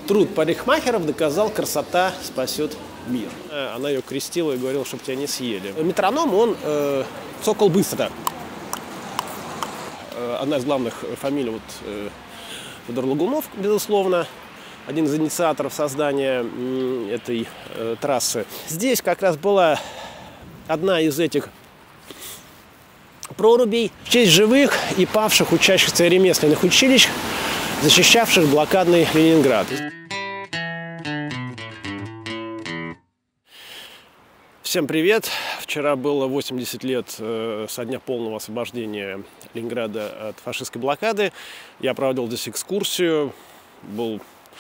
Труд парикмахеров доказал, красота спасет мир. Она ее крестила и говорила, чтобы тебя не съели. Метроном, он цокал быстро. Одна из главных фамилий Федор Лагунов, безусловно, один из инициаторов создания этой трассы. Здесь как раз была одна из этих прорубей в честь живых и павших учащихся ремесленных училищ, защищавших блокадный Ленинград. Всем привет! Вчера было 80 лет со дня полного освобождения Ленинграда от фашистской блокады. Я проводил здесь экскурсию. Был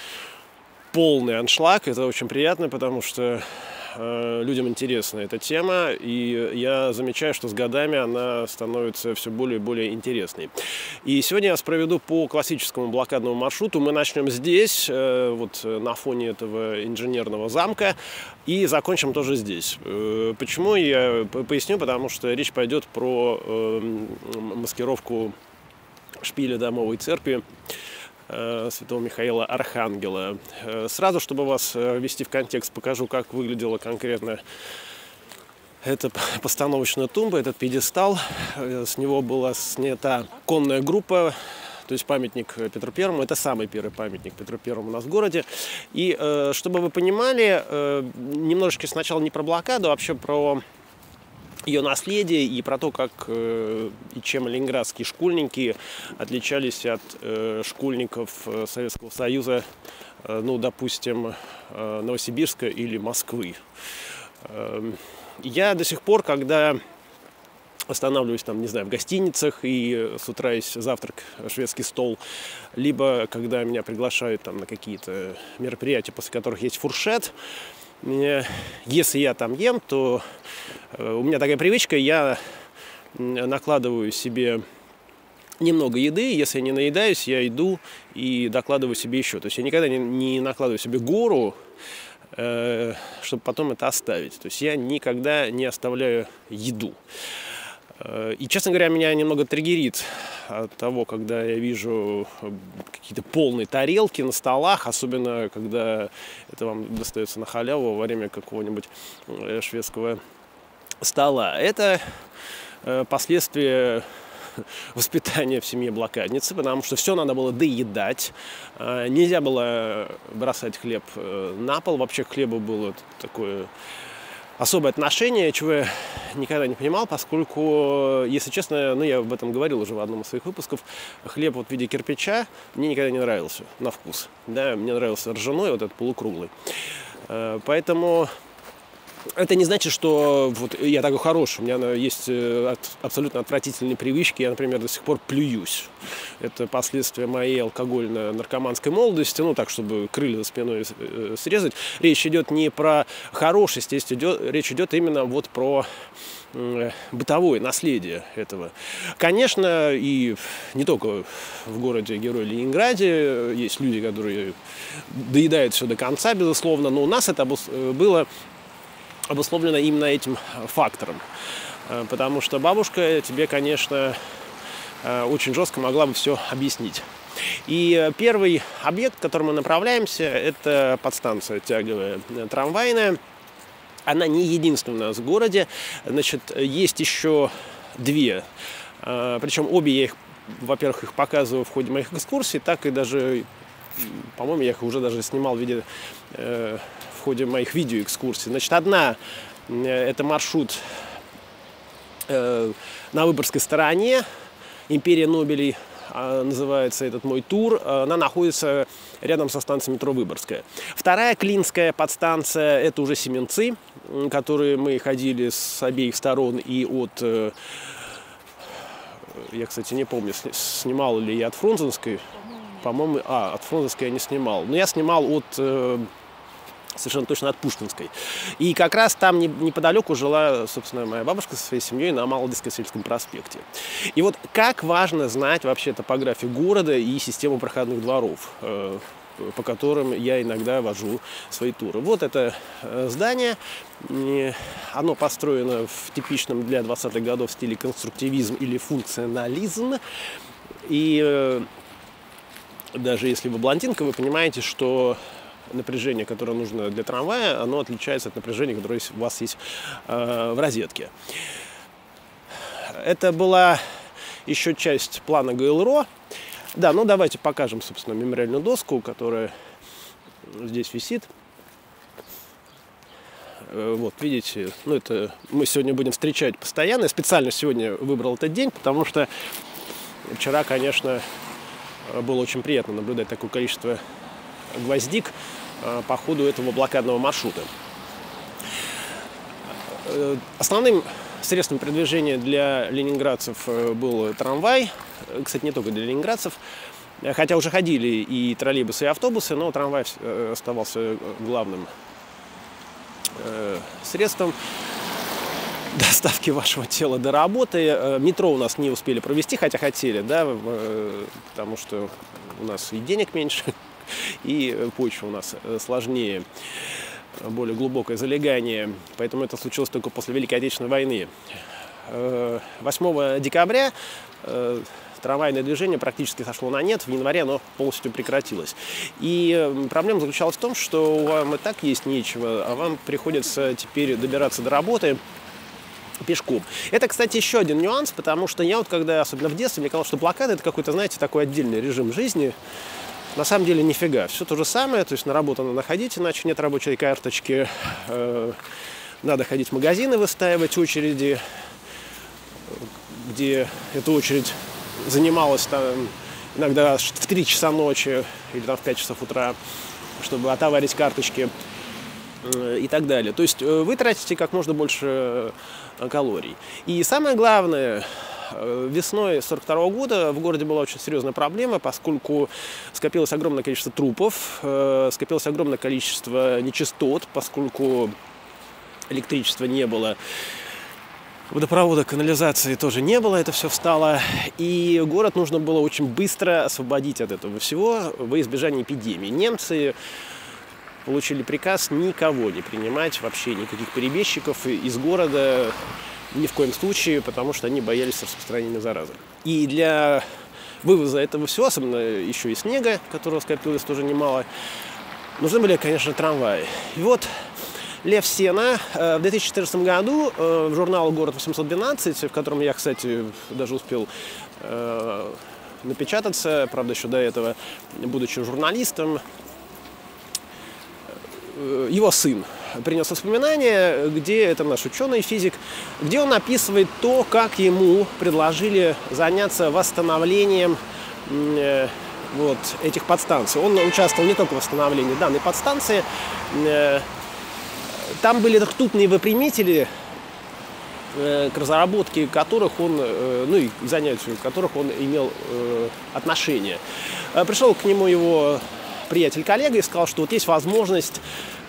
полный аншлаг. Это очень приятно, потому что людям интересна эта тема, и я замечаю, что с годами она становится все более и более интересной. И сегодня я вас проведу по классическому блокадному маршруту. Мы начнем здесь, вот на фоне этого инженерного замка, и закончим тоже здесь. Почему? Я поясню, потому что речь пойдет про маскировку шпиля Домовой церкви Святого Михаила Архангела. Сразу, чтобы вас ввести в контекст, покажу, как выглядела конкретно эта постановочная тумба, этот пьедестал. С него была снята конная группа, то есть памятник Петру Первому. Это самый первый памятник Петру Первому у нас в городе. И чтобы вы понимали, немножечко сначала не про блокаду, а вообще про ее наследие и про то, как и чем ленинградские школьники отличались от школьников Советского Союза, ну, допустим, Новосибирска или Москвы. Я до сих пор, когда останавливаюсь там, не знаю, в гостиницах и с утра есть завтрак, шведский стол, либо когда меня приглашают там на какие-то мероприятия, после которых есть фуршет, если я там ем, то у меня такая привычка, я накладываю себе немного еды, если я не наедаюсь, я иду и докладываю себе еще. То есть я никогда не накладываю себе гору, чтобы потом это оставить. То есть я никогда не оставляю еду. И, честно говоря, меня немного триггерит от того, когда я вижу какие-то полные тарелки на столах, особенно когда это вам достается на халяву во время какого-нибудь шведского стола. Это последствия воспитания в семье блокадницы, потому что все надо было доедать. Нельзя было бросать хлеб на пол. Вообще к хлебу было такое особое отношение, чего я никогда не понимал, поскольку, если честно, ну, я об этом говорил уже в одном из своих выпусков, хлеб вот в виде кирпича мне никогда не нравился на вкус. Да, мне нравился ржаной, вот этот полукруглый. Поэтому это не значит, что вот я такой хороший. У меня есть абсолютно отвратительные привычки. Я, например, до сих пор плююсь. Это последствия моей алкогольно-наркоманской молодости. Ну, так, чтобы крылья за спиной срезать. Речь идет не про хорошесть, речь идет именно вот про бытовое наследие этого. Конечно, и не только в городе-герое Ленинграде есть люди, которые доедают все до конца, безусловно. Но у нас это было обусловлено именно этим фактором. Потому что бабушка тебе, конечно, очень жестко могла бы все объяснить. И первый объект, к которому мы направляемся, это подстанция тяговая трамвайная. Она не единственная у нас в городе. Значит, есть еще две. Причем обе я их, во-первых, их показываю в ходе моих экскурсий, так и даже, по-моему, я их уже даже снимал в виде в ходе моих видеоэкскурсий. Значит, одна это маршрут на Выборгской стороне, Империя Нобелей называется этот мой тур. Она находится рядом со станцией метро Выборгская. Вторая клинская подстанция это уже Семенцы, которые мы ходили с обеих сторон и от, я, кстати, не помню, снимал ли я от Фрунзенской. По-моему, от Фрунзенской я не снимал. Но я снимал от совершенно точно от Пушкинской. И как раз там неподалеку жила, собственно, моя бабушка со своей семьей на Малодискосельском проспекте. И вот как важно знать вообще топографию города и систему проходных дворов, по которым я иногда вожу свои туры. Вот это здание. Оно построено в типичном для 20-х годов стиле конструктивизм или функционализм. И даже если вы блондинка, вы понимаете, что напряжение, которое нужно для трамвая, оно отличается от напряжения, которое у вас есть в розетке. Это была еще часть плана ГЛРО. Да, ну давайте покажем, собственно, мемориальную доску, которая здесь висит. Вот, видите, ну это мы сегодня будем встречать постоянно. Я специально сегодня выбрал этот день, потому что вчера, конечно, было очень приятно наблюдать такое количество гвоздик по ходу этого блокадного маршрута. Основным средством передвижения для ленинградцев был трамвай. Кстати, не только для ленинградцев. Хотя уже ходили и троллейбусы, и автобусы, но трамвай оставался главным средством доставки вашего тела до работы. Метро у нас не успели провести, хотя хотели, да, потому что у нас и денег меньше, и почва у нас сложнее, более глубокое залегание. Поэтому это случилось только после Великой Отечественной войны. 8 декабря трамвайное движение практически сошло на нет. В январе оно полностью прекратилось. И проблема заключалась в том, что вам и так есть нечего, а вам приходится теперь добираться до работы пешком. Это, кстати, еще один нюанс, потому что я вот когда, особенно в детстве, мне казалось, что блокада — это какой-то, знаете, такой отдельный режим жизни. На самом деле нифига. Все то же самое, то есть на работу надо ходить, иначе нет рабочей карточки. Надо ходить в магазины, выстаивать очереди, где эта очередь занималась там иногда в 3 часа ночи или там в 5 часов утра, чтобы отоварить карточки и так далее. То есть вы тратите как можно больше калорий. И самое главное, весной 1942 года в городе была очень серьезная проблема, поскольку скопилось огромное количество трупов, скопилось огромное количество нечистот, поскольку электричества не было, водопровода, канализации тоже не было, это все встало. И город нужно было очень быстро освободить от этого всего во избежание эпидемии. Немцы получили приказ никого не принимать, вообще никаких перебежчиков из города ни в коем случае, потому что они боялись распространения заразы. И для вывоза этого всего, особенно еще и снега, которого скопилось тоже немало, нужны были, конечно, трамваи. И вот Лев Сена в 2014 году в журнал «Город 812», в котором я, кстати, даже успел напечататься, правда, еще до этого, будучи журналистом, его сын принес воспоминания, где, это наш ученый, физик, где он описывает то, как ему предложили заняться восстановлением вот этих подстанций. Он участвовал не только в восстановлении данной подстанции. Там были ртутные выпрямители, к разработке которых он, ну и к занятию которых он имел отношение. Пришел к нему его приятель-коллега и сказал, что вот есть возможность,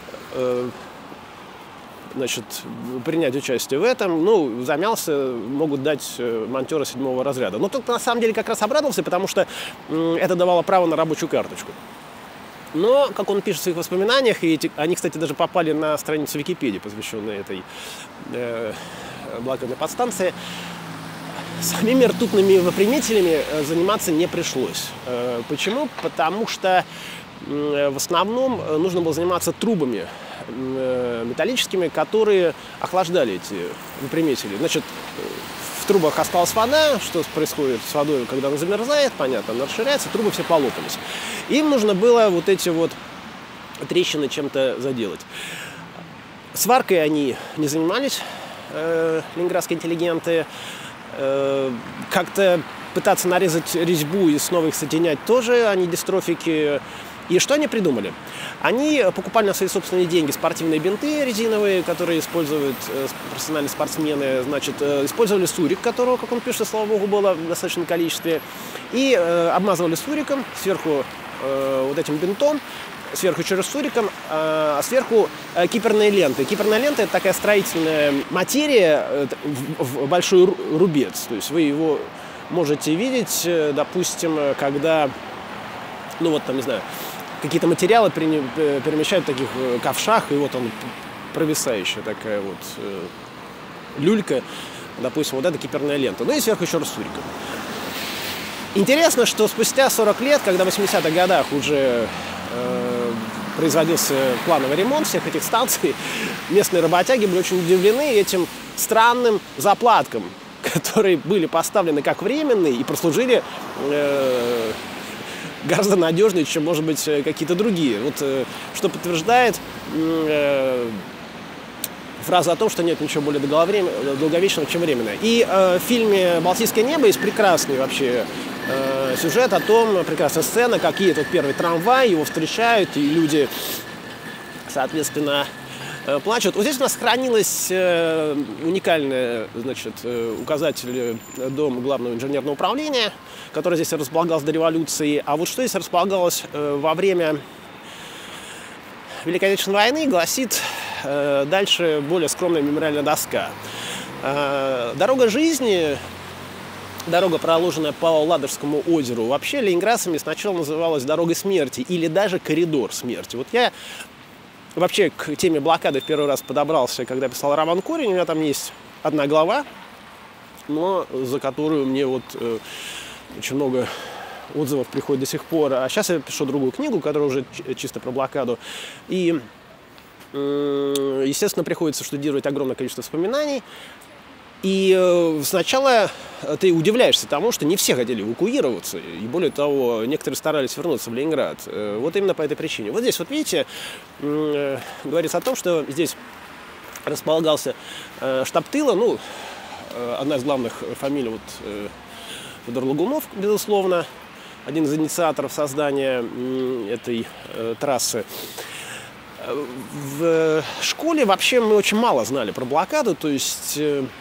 значит, принять участие в этом. Ну, замялся, могут дать монтера 7-го разряда. Но тот на самом деле как раз обрадовался, потому что это давало право на рабочую карточку. Но, как он пишет в своих воспоминаниях, и они, кстати, даже попали на страницу Википедии, посвященной этой блокадной подстанции, самими ртутными выпрямителями заниматься не пришлось. Почему? Потому что в основном нужно было заниматься трубами металлическими, которые охлаждали эти выпрямители. Значит, в трубах осталась вода. Что происходит с водой, когда она замерзает? Понятно, она расширяется, трубы все полопались. Им нужно было вот эти вот трещины чем-то заделать. Сваркой они не занимались, ленинградские интеллигенты. Как-то пытаться нарезать резьбу и снова их соединять тоже, они дистрофики. И что они придумали? Они покупали на свои собственные деньги спортивные бинты резиновые, которые используют профессиональные спортсмены. Значит, использовали сурик, которого, как он пишет, слава богу, было в достаточном количестве. И обмазывали суриком, сверху вот этим бинтом, сверху еще раз суриком, а сверху киперные ленты. Киперная лента — это такая строительная материя в большой рубец. То есть вы его можете видеть, допустим, когда, ну вот там, не знаю, какие-то материалы перемещают в таких ковшах, и вот он провисающая такая вот люлька, допустим, вот эта киперная лента. Ну и сверху еще раз суриком. Интересно, что спустя 40 лет, когда в 80-х годах уже производился плановый ремонт всех этих станций, местные работяги были очень удивлены этим странным заплаткам, которые были поставлены как временные и прослужили гораздо надежнее, чем, может быть, какие-то другие. Вот что подтверждает фраза о том, что нет ничего более долговечного, чем временное. И в фильме «Балтийское небо» есть прекрасный вообще сюжет о том, прекрасная сцена, как едет вот первый трамвай, его встречают, и люди, соответственно, плачут. Вот здесь у нас хранилась уникальная, значит, указатель дом главного инженерного управления, который здесь располагался до революции. А вот что здесь располагалось во время Великой Отечественной войны, гласит дальше более скромная мемориальная доска. Дорога жизни, дорога, проложенная по Ладожскому озеру, вообще ленинградцами сначала называлась дорогой смерти или даже коридор смерти. Вот я вообще к теме блокады в первый раз подобрался, когда писал роман «Корень». У меня там есть одна глава, но за которую мне вот очень много отзывов приходит до сих пор. А сейчас я пишу другую книгу, которая уже чисто про блокаду. И, естественно, приходится штудировать огромное количество воспоминаний. И сначала ты удивляешься тому, что не все хотели эвакуироваться. И более того, некоторые старались вернуться в Ленинград. Вот именно по этой причине. Вот здесь, вот видите, говорится о том, что здесь располагался штаб тыла. Ну, одна из главных фамилий вот, Федор Лагунов, безусловно, один из инициаторов создания этой трассы. В школе вообще мы очень мало знали про блокаду, то есть,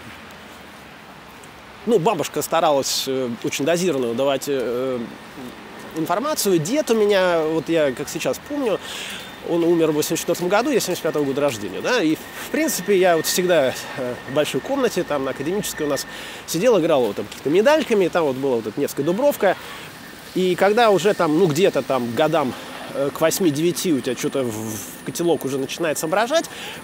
ну, бабушка старалась очень дозированно давать информацию. Дед у меня, вот я как сейчас помню, он умер в 84 году, я 75-го года рождения, да, и, в принципе, я вот всегда в большой комнате, там, на Академической у нас сидел, играл вот там какими-то медальками, там вот была вот эта Невская Дубровка, и когда уже там, ну, где-то там годам к 8-9 у тебя что-то в котелок уже начинает соображать,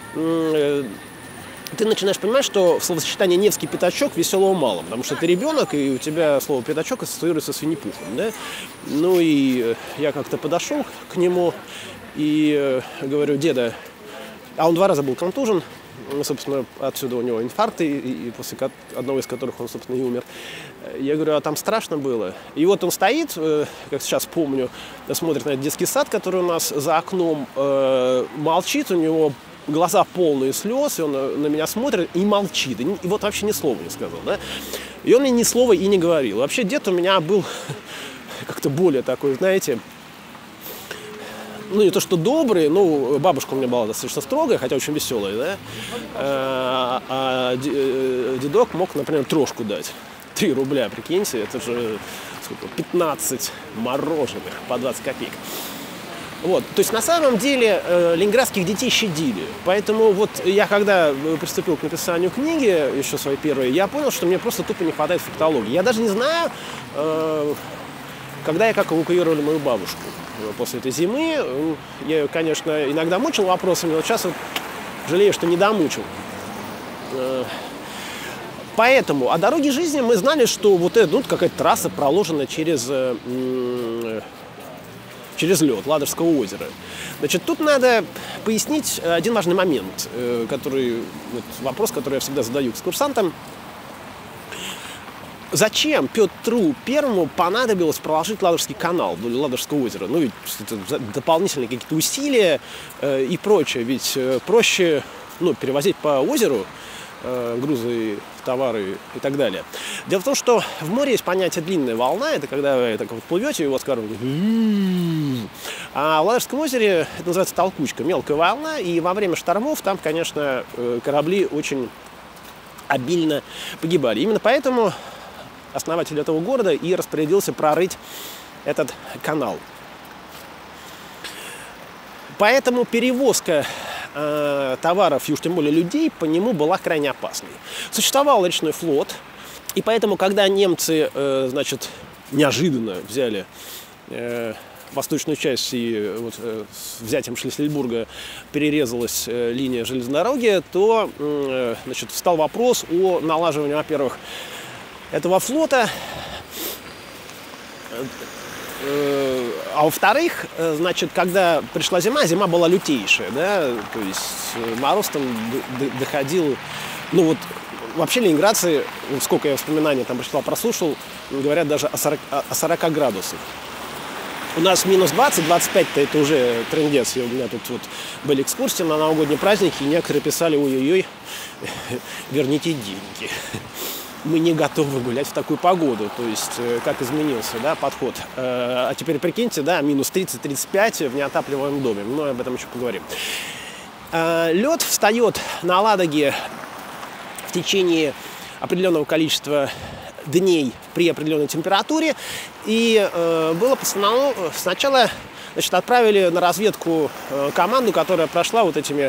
ты начинаешь понимать, что в словосочетании «Невский пятачок» веселого мало, потому что ты ребенок, и у тебя слово «пятачок» ассоциируется с Винни-Пухом, да? Ну и я как-то подошел к нему и говорю: деда, а он 2 раза был контужен, собственно, отсюда у него инфаркты, и после одного из которых он, собственно, и умер. Я говорю: а там страшно было? И вот он стоит, как сейчас помню, смотрит на этот детский сад, который у нас за окном, молчит, у него глаза полные слез, и он на меня смотрит и молчит. И вот вообще ни слова не сказал, да? И он мне ни слова и не говорил. Вообще дед у меня был как-то более такой, знаете, ну, не то что добрый, ну, бабушка у меня была достаточно строгая, хотя очень веселая, да? А дедок мог, например, трошку дать. 3 рубля, прикиньте, это же сколько, 15 мороженых по 20 копеек. Вот, то есть на самом деле ленинградских детей щадили. Поэтому вот я когда приступил к написанию книги, еще своей первой, я понял, что мне просто тупо не хватает фактологии. Я даже не знаю, когда и как эвакуировали мою бабушку после этой зимы. Я ее, конечно, иногда мучил вопросами, но сейчас вот жалею, что не домучил. Поэтому о дороге жизни мы знали, что вот это, ну, какая-то трасса проложена через лед Ладожского озера. Значит, тут надо пояснить один важный момент, вопрос, который я всегда задаю экскурсантам. Зачем Петру Первому понадобилось проложить Ладожский канал вдоль Ладожского озера? Ну, ведь это дополнительные какие-то усилия и прочее. Ведь проще, ну, перевозить по озеру грузы, товары и так далее. Дело в том, что в море есть понятие «длинная волна». Это когда вы так вот плывете, и у вас корова. А в Ладожском озере это называется толкучка, мелкая волна. И во время штормов там, конечно, корабли очень обильно погибали. Именно поэтому основатель этого города и распорядился прорыть этот канал. Поэтому перевозка товаров, и уж тем более людей, по нему была крайне опасной. Существовал речной флот, и поэтому, когда немцы, значит, неожиданно взяли восточную часть, и вот с взятием Шлиссельбурга перерезалась линия железной дороги, то, значит, встал вопрос о налаживании, во-первых, этого флота, А во-вторых, значит, когда пришла зима, зима была лютейшая, да, то есть мороз там доходил, ну вот, вообще ленинградцы, вот сколько я воспоминаний там прочитал, прослушал, говорят даже о 40 градусах. У нас минус 20-25-то это уже трындец. И у меня тут вот были экскурсии на новогодние праздники, и некоторые писали: ой-ой-ой, верните деньги. Мы не готовы гулять в такую погоду. То есть, как изменился, да, подход. А теперь прикиньте, да, минус 30-35 в неотапливаемом доме. Но об этом еще поговорим. Лед встает на Ладоге в течение определенного количества дней при определенной температуре. И было постановлено, сначала, значит, отправили на разведку команду, которая прошла вот этими,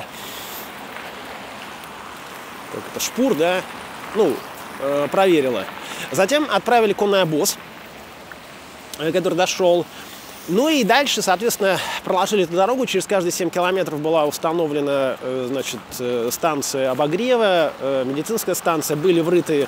как это, шпур, да, ну, проверила. Затем отправили конный обоз, который дошел. Ну и дальше, соответственно, проложили эту дорогу. Через каждые 7 километров была установлена, значит, станция обогрева, медицинская станция. Были врыты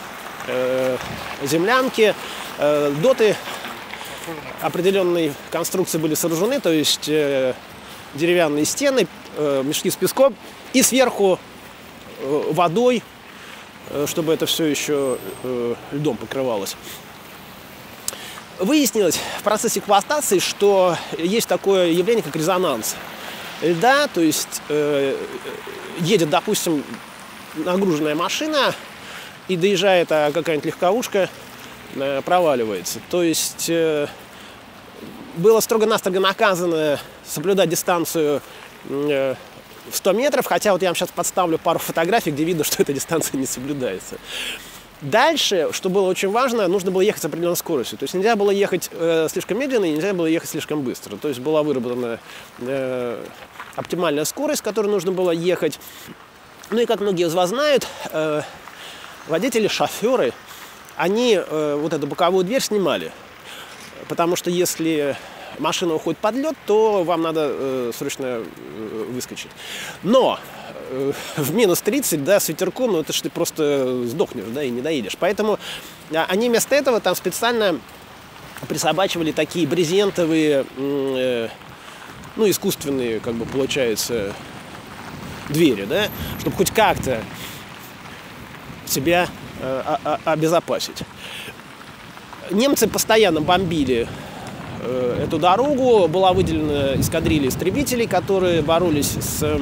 землянки, доты определенной конструкции были сооружены, то есть деревянные стены, мешки с песком и сверху водой, чтобы это все еще льдом покрывалось. Выяснилось в процессе эксплуатации, что есть такое явление, как резонанс льда, то есть едет, допустим, нагруженная машина, и доезжает какая-нибудь легковушка, проваливается. То есть было строго-настрого наказано соблюдать дистанцию в 100 метров, хотя вот я вам сейчас подставлю пару фотографий, где видно, что эта дистанция не соблюдается. Дальше, что было очень важно, нужно было ехать с определенной скоростью. То есть нельзя было ехать слишком медленно и нельзя было ехать слишком быстро. То есть была выработана оптимальная скорость, с которой нужно было ехать. Ну и как многие из вас знают, водители, шоферы, они вот эту боковую дверь снимали. Потому что если машина уходит под лед, то вам надо срочно выскочить. Но в минус 30, да, с ветерком, ну это ж ты просто сдохнешь, да, и не доедешь. Поэтому они вместо этого там специально присобачивали такие брезентовые, ну, искусственные, как бы, получается, двери, да, чтобы хоть как-то себя обезопасить. Немцы постоянно бомбили эту дорогу. Была выделена эскадрилья истребителей, которые боролись с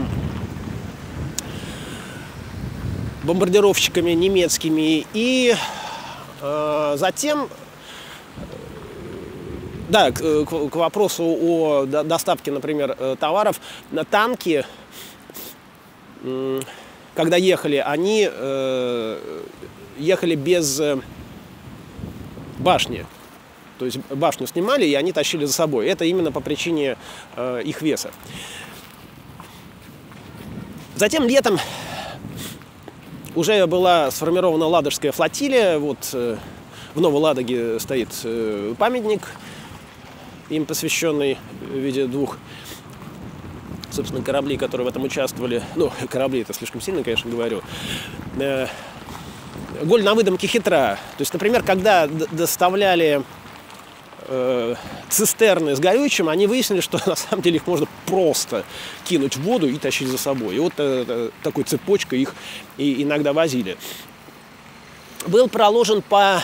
бомбардировщиками немецкими. И затем, да, к вопросу о доставке, например, товаров, на танки, когда ехали, они ехали без башни. То есть башню снимали, и они тащили за собой. Это именно по причине их веса. Затем летом уже была сформирована Ладожская флотилия. Вот в Новой Ладоге стоит памятник, им посвященный в виде двух, собственно, кораблей, которые в этом участвовали. Ну, корабли — это слишком сильно, конечно, говорю. Голь на выдумке хитра. То есть, например, когда доставляли цистерны с горючим, они выяснили, что на самом деле их можно просто кинуть в воду и тащить за собой. И вот такой цепочкой их и иногда возили. Был проложен по...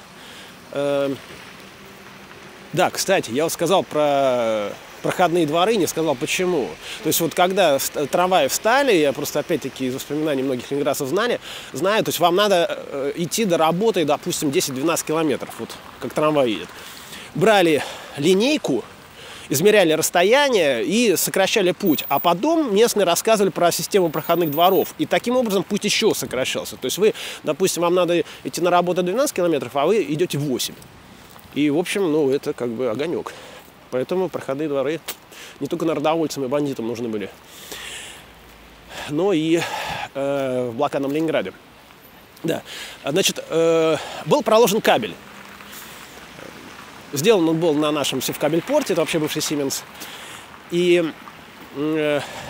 Да, кстати, я вот сказал про проходные дворы, не сказал почему. То есть вот когда трамваи встали, я просто опять-таки из воспоминаний многих ленинградцев знаю, то есть вам надо идти до работы, допустим, 10-12 километров, вот как трамвай едет. Брали линейку, измеряли расстояние и сокращали путь. А потом местные рассказывали про систему проходных дворов. И таким образом путь еще сокращался. То есть вы, допустим, вам надо идти на работу 12 километров, а вы идете 8. И, в общем, ну, это как бы огонек. Поэтому проходные дворы не только народовольцам и бандитам нужны были, но и в блокадном Ленинграде. Да. Значит, был проложен кабель. Сделан он был на нашем Севкабельпорте, это вообще бывший Siemens. И,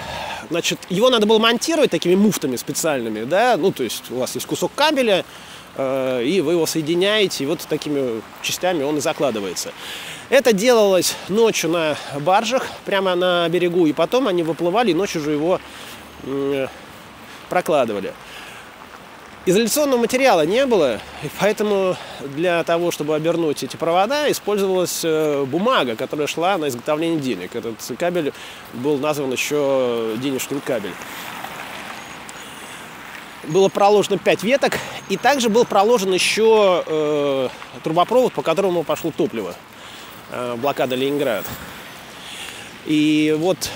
значит, его надо было монтировать такими муфтами специальными, да, ну, то есть у вас есть кусок кабеля, и вы его соединяете, и вот такими частями он и закладывается. Это делалось ночью на баржах, прямо на берегу, и потом они выплывали, и ночью же его прокладывали. Изоляционного материала не было, и поэтому для того, чтобы обернуть эти провода, использовалась бумага, которая шла на изготовление денег. Этот кабель был назван еще денежный кабель. Было проложено 5 веток, и также был проложен еще трубопровод, по которому пошло топливо. Блокада Ленинграда. И вот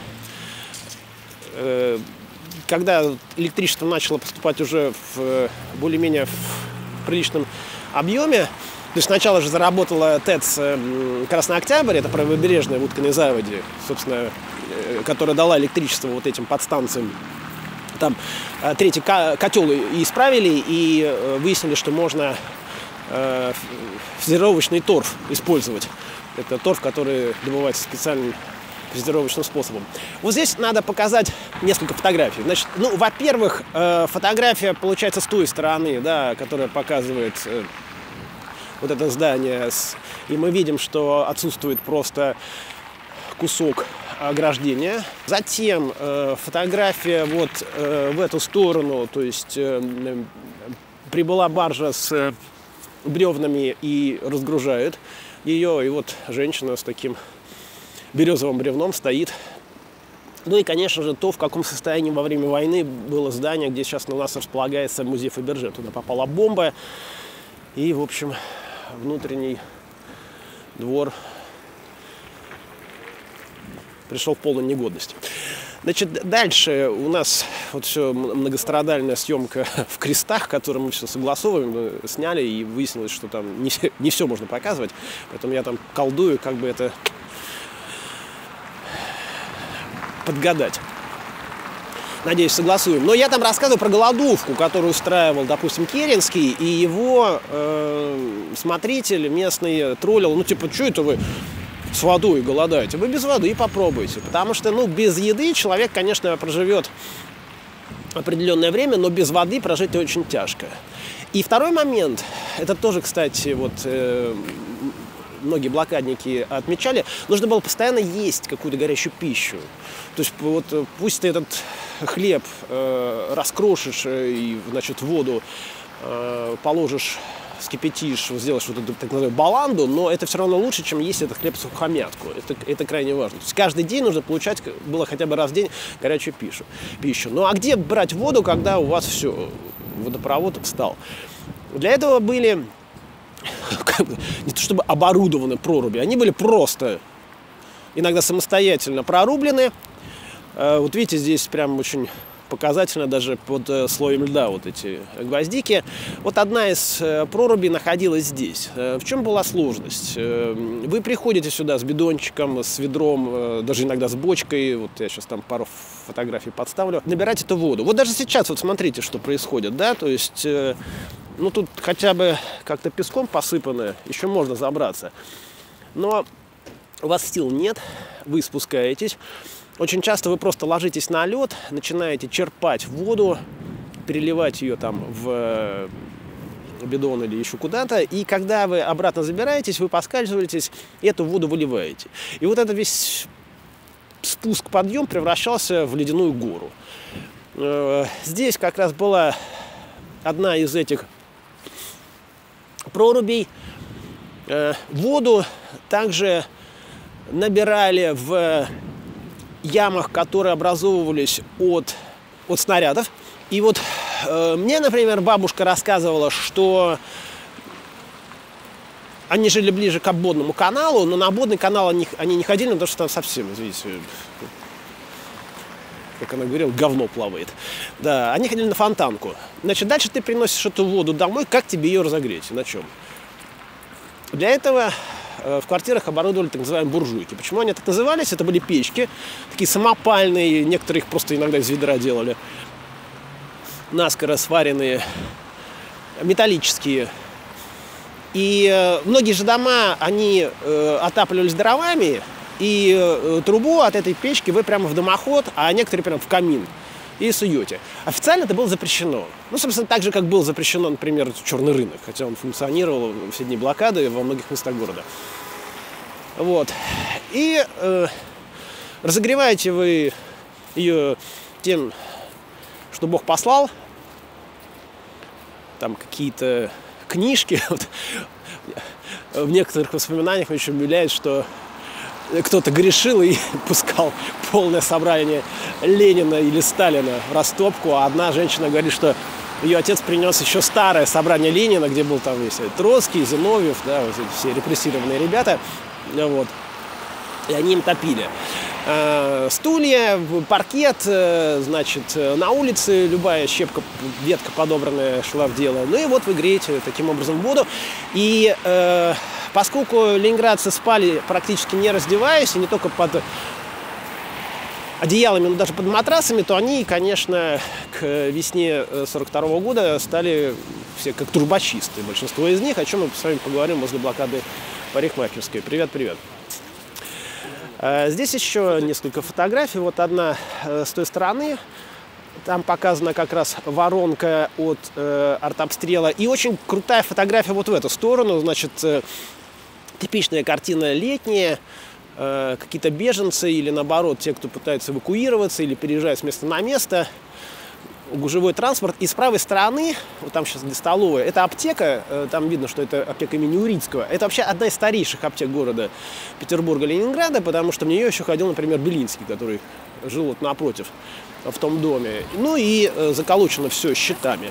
когда электричество начало поступать уже в более-менее в приличном объеме, то есть сначала же заработала ТЭЦ «Красный Октябрь», это правобережная в Уткиной заводе, собственно, которая дала электричество вот этим подстанциям. Там третий котел и исправили, и выяснили, что можно фрезеровочный торф использовать. Это торф, который добывается специальным фрезеровочным способом. Вот здесь надо показать несколько фотографий. Значит, ну, во-первых, фотография получается с той стороны, да, которая показывает вот это здание. И мы видим, что отсутствует просто кусок ограждения. Затем фотография вот в эту сторону, то есть прибыла баржа с бревнами и разгружает ее. И вот женщина с таким березовым бревном стоит. Ну и, конечно же, то, в каком состоянии во время войны было здание, где сейчас у нас располагается музей Фаберже. Туда попала бомба. И, в общем, внутренний двор пришел в полную негодность. Значит, дальше у нас вот все многострадальная съемка в крестах, которую мы все согласовываем, сняли, и выяснилось, что там не все можно показывать. Поэтому я там колдую, как бы это подгадать. Надеюсь, согласуем. Но я там рассказываю про голодовку, которую устраивал, допустим, Керенский, и его смотритель местный троллил. Ну, типа, что это вы с водой голодаете? Вы без воды попробуйте. Потому что, ну, без еды человек, конечно, проживет определенное время, но без воды прожить очень тяжко. И второй момент, это тоже, кстати, вот многие блокадники отмечали, нужно было постоянно есть какую-то горячую пищу. То есть вот пусть ты этот хлеб раскрошишь и, значит, воду положишь, скипятишь, сделаешь вот эту так называемую баланду, но это все равно лучше, чем есть этот хлеб сухомятку. Это крайне важно. То есть каждый день нужно получать, было хотя бы раз в день, горячую пищу. Ну а где брать воду, когда у вас все, водопровод встал? Для этого были не то чтобы оборудованы проруби, они были просто иногда самостоятельно прорублены. Вот видите, здесь прям очень показательно даже под слоем льда вот эти гвоздики. Вот одна из прорубей находилась здесь. В чем была сложность? Вы приходите сюда с бидончиком, с ведром, даже иногда с бочкой. Вот я сейчас там пару фотографий подставлю. Набирать эту воду. Вот даже сейчас вот смотрите, что происходит, да, то есть ну тут хотя бы как-то песком посыпано, еще можно забраться. Но у вас сил нет, вы спускаетесь. Очень часто вы просто ложитесь на лед, начинаете черпать воду, переливать ее там в бидон или еще куда-то. И когда вы обратно забираетесь, вы поскальзываетесь, и эту воду выливаете. И вот это весь спуск-подъем превращался в ледяную гору. Здесь как раз была одна из этих прорубей. Воду также набирали в ямах, которые образовывались от снарядов. И вот мне, например, бабушка рассказывала, что они жили ближе к обводному каналу, но на обводный канал они не ходили, потому что там совсем, извините, как она говорила, говно плавает. Да, они ходили на Фонтанку. Значит, дальше ты приносишь эту воду домой, как тебе ее разогреть? На чем? Для этого в квартирах оборудовали так называемые буржуйки. Почему они так назывались? Это были печки, такие самопальные, некоторые их просто иногда из ведра делали, наскоро сваренные, металлические. И многие же дома, они отапливались дровами, и трубу от этой печки вы прямо в дымоход, а некоторые прямо в камин. и суете. Официально это было запрещено. Ну, собственно, так же, как был запрещено, например, черный рынок, хотя он функционировал все дни блокады во многих местах города. Вот. И разогреваете вы ее тем, что Бог послал, там какие-то книжки. Вот. В некоторых воспоминаниях меня очень удивляет, что кто-то грешил и пускал полное собрание Ленина или Сталина в растопку, а одна женщина говорит, что ее отец принес еще старое собрание Ленина, где был там весь Троцкий, Зиновьев, да, вот эти все репрессированные ребята, вот, и они им топили. Стулья, паркет, значит, на улице любая щепка, ветка подобранная шла в дело. Ну и вот вы греете таким образом воду. И поскольку ленинградцы спали практически не раздеваясь, и не только под одеялами, но даже под матрасами, то они, конечно, к весне 42-го года стали все как трубочисты. Большинство из них, о чем мы с вами поговорим возле блокады Парикмахерской. Привет-привет. Здесь еще несколько фотографий. Вот одна с той стороны. Там показана как раз воронка от артобстрела. И очень крутая фотография вот в эту сторону. Значит, типичная картина летняя. Какие-то беженцы или, наоборот, те, кто пытается эвакуироваться или переезжать с места на место. Гужевой транспорт. И с правой стороны, вот там сейчас где столовая, это аптека, там видно, что это аптека имени Урицкого. Это вообще одна из старейших аптек города Петербурга, Ленинграда, потому что в нее еще ходил, например, Белинский, который жил вот напротив, в том доме. Ну и заколочено все щитами.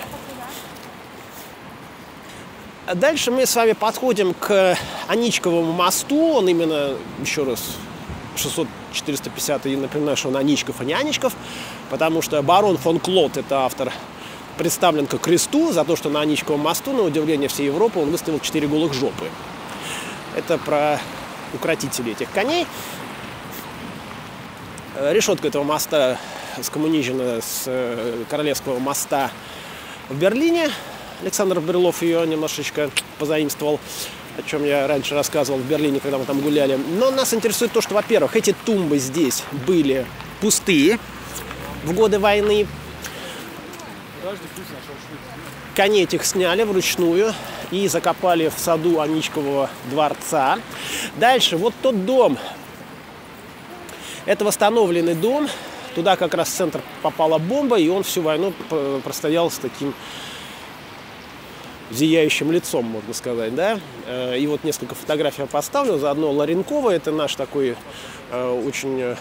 Дальше мы с вами подходим к Аничковому мосту. Он именно, еще раз, 600-450, и напоминаю, что он Аничков, а не Аничков, потому что барон фон Клот, это автор, представлен к кресту за то, что на Аничковом мосту, на удивление всей Европы, он выставил 4 голых жопы. Это про укротителей этих коней. Решетка этого моста скоммунижена с Королевского моста в Берлине. Александр Брюлов ее немножечко позаимствовал, о чем я раньше рассказывал в Берлине, когда мы там гуляли. Но нас интересует то, что, во-первых, эти тумбы здесь были пустые в годы войны. Коней этих сняли вручную и закопали в саду Аничкового дворца. Дальше вот тот дом. Это восстановленный дом. Туда как раз в центр попала бомба, и он всю войну простоял с таким зияющим лицом, можно сказать, да. И вот несколько фотографий я поставлю. Заодно Ларенкова, это наш такой очень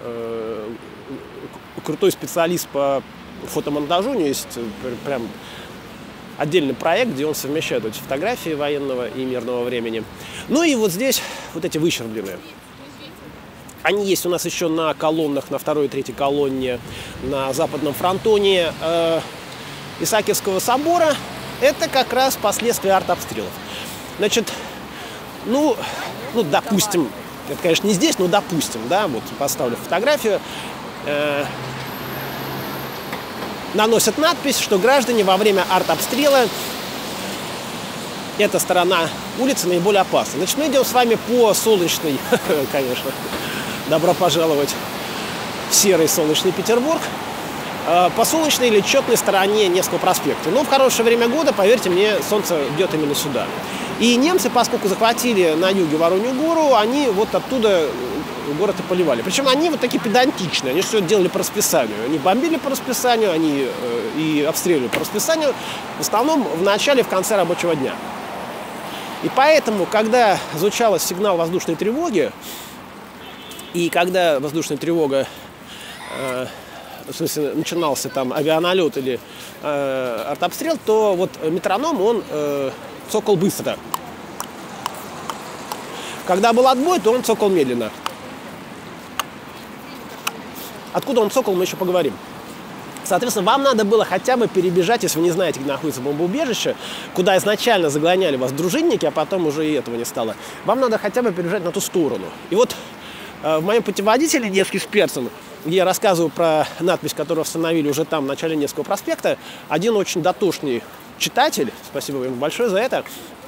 крутой специалист по фотомонтажу. У него есть прям отдельный проект, где он совмещает эти фотографии военного и мирного времени. Ну и вот здесь вот эти выщербленные. Они есть у нас еще на колоннах, на второй и третьей колонне на западном фронтоне Исаакиевского собора. Это как раз последствия артобстрелов. Значит, ну, допустим, это, конечно, не здесь, но допустим, да, вот поставлю фотографию. Наносят надпись, что граждане во время артобстрела эта сторона улицы наиболее опасна. Значит, мы идем с вами по солнечной, конечно, добро пожаловать в серый солнечный Петербург, по солнечной или четной стороне Невского проспекта. Но в хорошее время года, поверьте мне, солнце идет именно сюда. И немцы, поскольку захватили на юге Воронью гору, они вот оттуда город и поливали. Причем они вот такие педантичные, они все делали по расписанию. Они бомбили по расписанию, они и обстреливали по расписанию, в основном в начале и в конце рабочего дня. И поэтому, когда звучал сигнал воздушной тревоги, и когда воздушная тревога, в смысле, начинался там авианалет или артобстрел, то вот метроном, он цокал быстро. Когда был отбой, то он цокал медленно. Откуда он цокал, мы еще поговорим. Соответственно, вам надо было хотя бы перебежать, если вы не знаете, где находится бомбоубежище, куда изначально загоняли вас дружинники, а потом уже и этого не стало. Вам надо хотя бы перебежать на ту сторону. И вот в моем путеводителе «Невский с перцем», где я рассказываю про надпись, которую установили уже там, в начале Невского проспекта, один очень дотошный читатель, спасибо ему большое за это,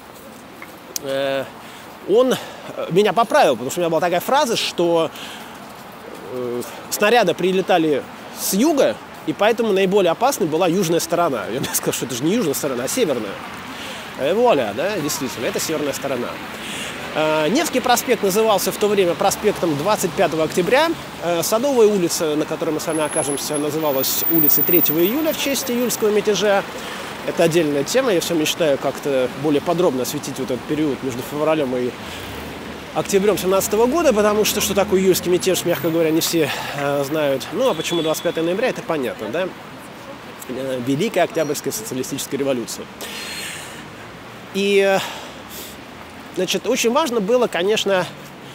он меня поправил, потому что у меня была такая фраза, что снаряды прилетали с юга, И поэтому наиболее опасной была южная сторона. Я бы сказал, что это же не южная сторона, а северная. Вуаля, да, действительно, это северная сторона. Невский проспект назывался в то время проспектом 25 октября. Садовая улица, на которой мы с вами окажемся, называлась улицей 3 июля в честь июльского мятежа. Это отдельная тема. Я все мечтаю как-то более подробно осветить вот этот период между февралем и октябрем 17 года, потому что такое июльский мятеж, мягко говоря, не все знают. Ну, а почему 25 ноября, это понятно, да? Великая Октябрьская социалистическая революция. И, значит, очень важно было, конечно,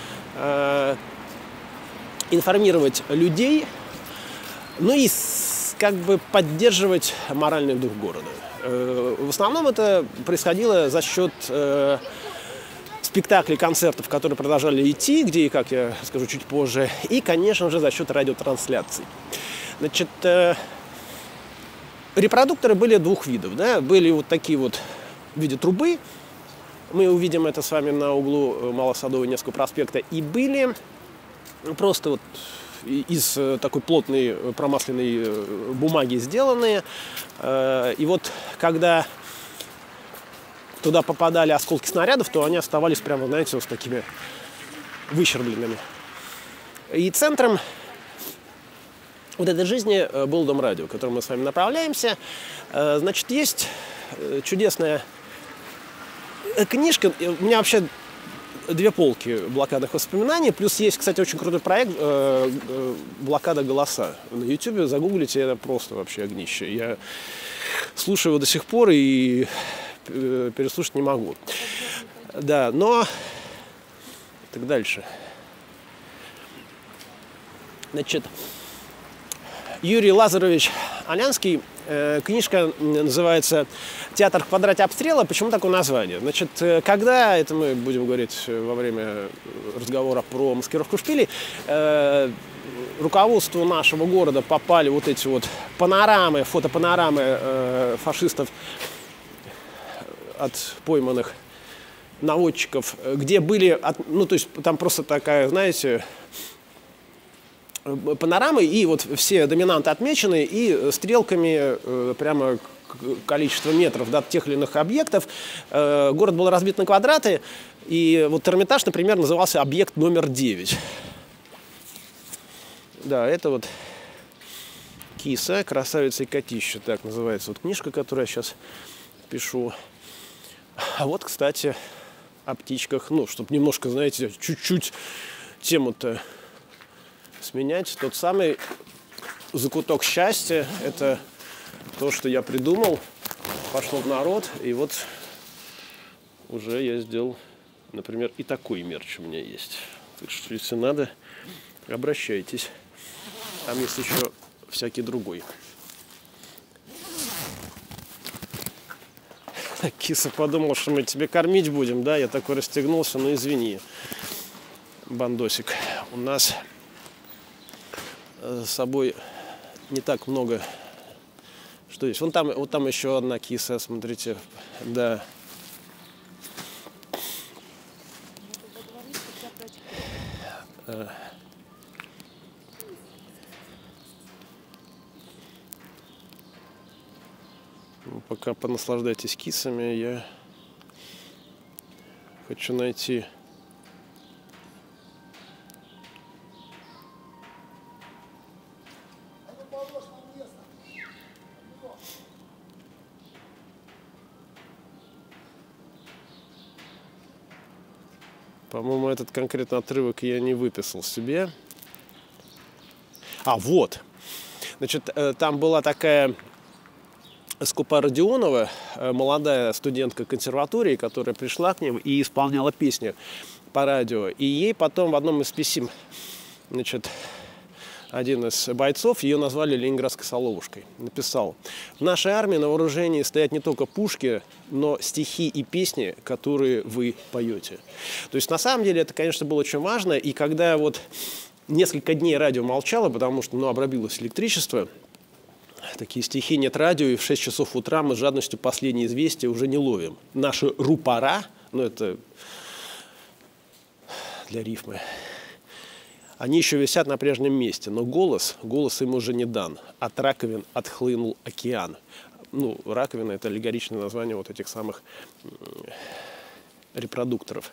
информировать людей, ну и как бы поддерживать моральный дух города. В основном это происходило за счет спектаклей, концертов, которые продолжали идти, где и как я скажу чуть позже, и, конечно же, за счет радиотрансляций. Значит, репродукторы были двух видов, да? Были вот такие вот в виде трубы, мы увидим это с вами на углу Малосадового и Невского проспекта, и были просто вот из такой плотной промасленной бумаги сделанные, и вот когда туда попадали осколки снарядов, то они оставались прямо, знаете, вот с такими выщербленными. И центром вот этой жизни был Дом радио, к которому мы с вами направляемся. Значит, есть чудесная книжка. У меня вообще две полки блокадных воспоминаний. Плюс есть, кстати, очень крутой проект «Блокада голоса». На YouTube загуглите, это просто вообще огнище. Я слушаю его до сих пор и переслушать не могу. Да, но так дальше. Значит, Юрий Лазаревич Алянский, книжка называется «Театр в квадрате обстрела». Почему такое название? Значит, когда, это мы будем говорить во время разговора про маскировку шпилей, руководству нашего города попали вот эти вот панорамы, фотопанорамы фашистов от пойманных наводчиков, где были, ну, то есть там просто такая, знаете, панорамы, и вот все доминанты отмечены, и стрелками прямо количество метров до тех или иных объектов. Город был разбит на квадраты, и вот Эрмитаж, например, назывался объект номер 9. Да, это вот «Киса, красавица и котища», так называется вот книжка, которую я сейчас пишу. А вот, кстати, о птичках, ну, чтобы немножко, знаете, чуть-чуть тему-то сменять. Тот самый закуток счастья, это то, что я придумал, пошло в народ, и вот уже я сделал, например, и такой мерч у меня есть. Так что, если надо, обращайтесь. Там есть еще всякий другой. Киса подумал, что мы тебе кормить будем, да? Я такой расстегнулся, но извини, бандосик. У нас с собой не так много, что есть. Вот там еще одна киса, смотрите, да. Пока понаслаждайтесь кисами, я хочу найти по-моему, этот конкретно отрывок я не выписал себе. А, вот. Значит, там была такая Скупа Родионова, молодая студентка консерватории, которая пришла к ним и исполняла песни по радио. И ей потом в одном из писем, значит, один из бойцов, ее назвали Ленинградской Соловушкой, написал: «В нашей армии на вооружении стоят не только пушки, но стихи и песни, которые вы поете». То есть, на самом деле, это, конечно, было очень важно. И когда вот несколько дней радио молчало, потому что, обрубилось электричество, такие стихи «Нет радио», и в 6 часов утра мы с жадностью последние известия уже не ловим. Наши рупора, это для рифмы, они еще висят на прежнем месте, но голос им уже не дан. От раковин отхлынул океан. Ну, раковина — это аллегоричное название вот этих самых репродукторов.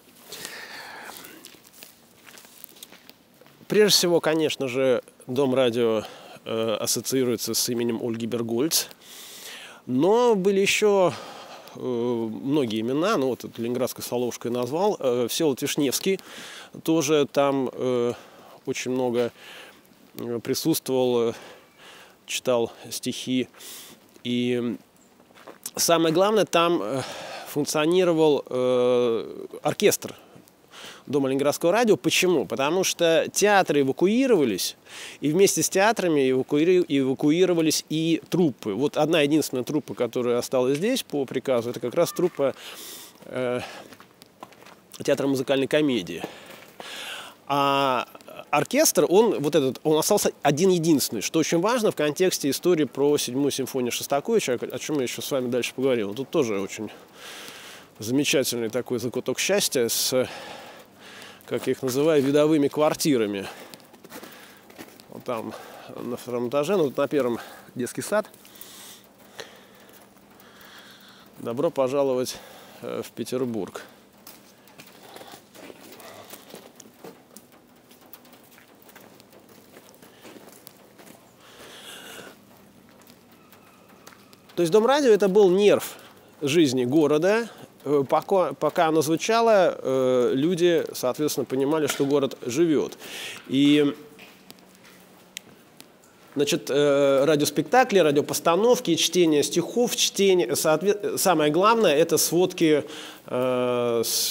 Прежде всего, конечно же, Дом радио ассоциируется с именем Ольги Бергольц, но были еще многие имена, ну вот это Ленинградской Соловушкой назвал, Всеволод Вишневский тоже там очень много присутствовал, читал стихи. И самое главное, там функционировал оркестр Дома Ленинградского радио. Почему? Потому что театры эвакуировались, и вместе с театрами эвакуировались и труппы. Вот одна единственная труппа, которая осталась здесь по приказу, это как раз труппа театра музыкальной комедии. А оркестр, он остался один-единственный, что очень важно в контексте истории про 7-ю симфонию Шостаковича, о чем я еще с вами дальше поговорим. Тут тоже очень замечательный такой закуток счастья с, как я их называю, видовыми квартирами. Вот там на втором этаже, ну вот на первом детский сад. Добро пожаловать в Петербург. То есть Дом радио — это был нерв жизни города. Пока оно звучало, люди, соответственно, понимали, что город живет. И, значит, радиоспектакли, радиопостановки, чтение стихов, самое главное — это сводки с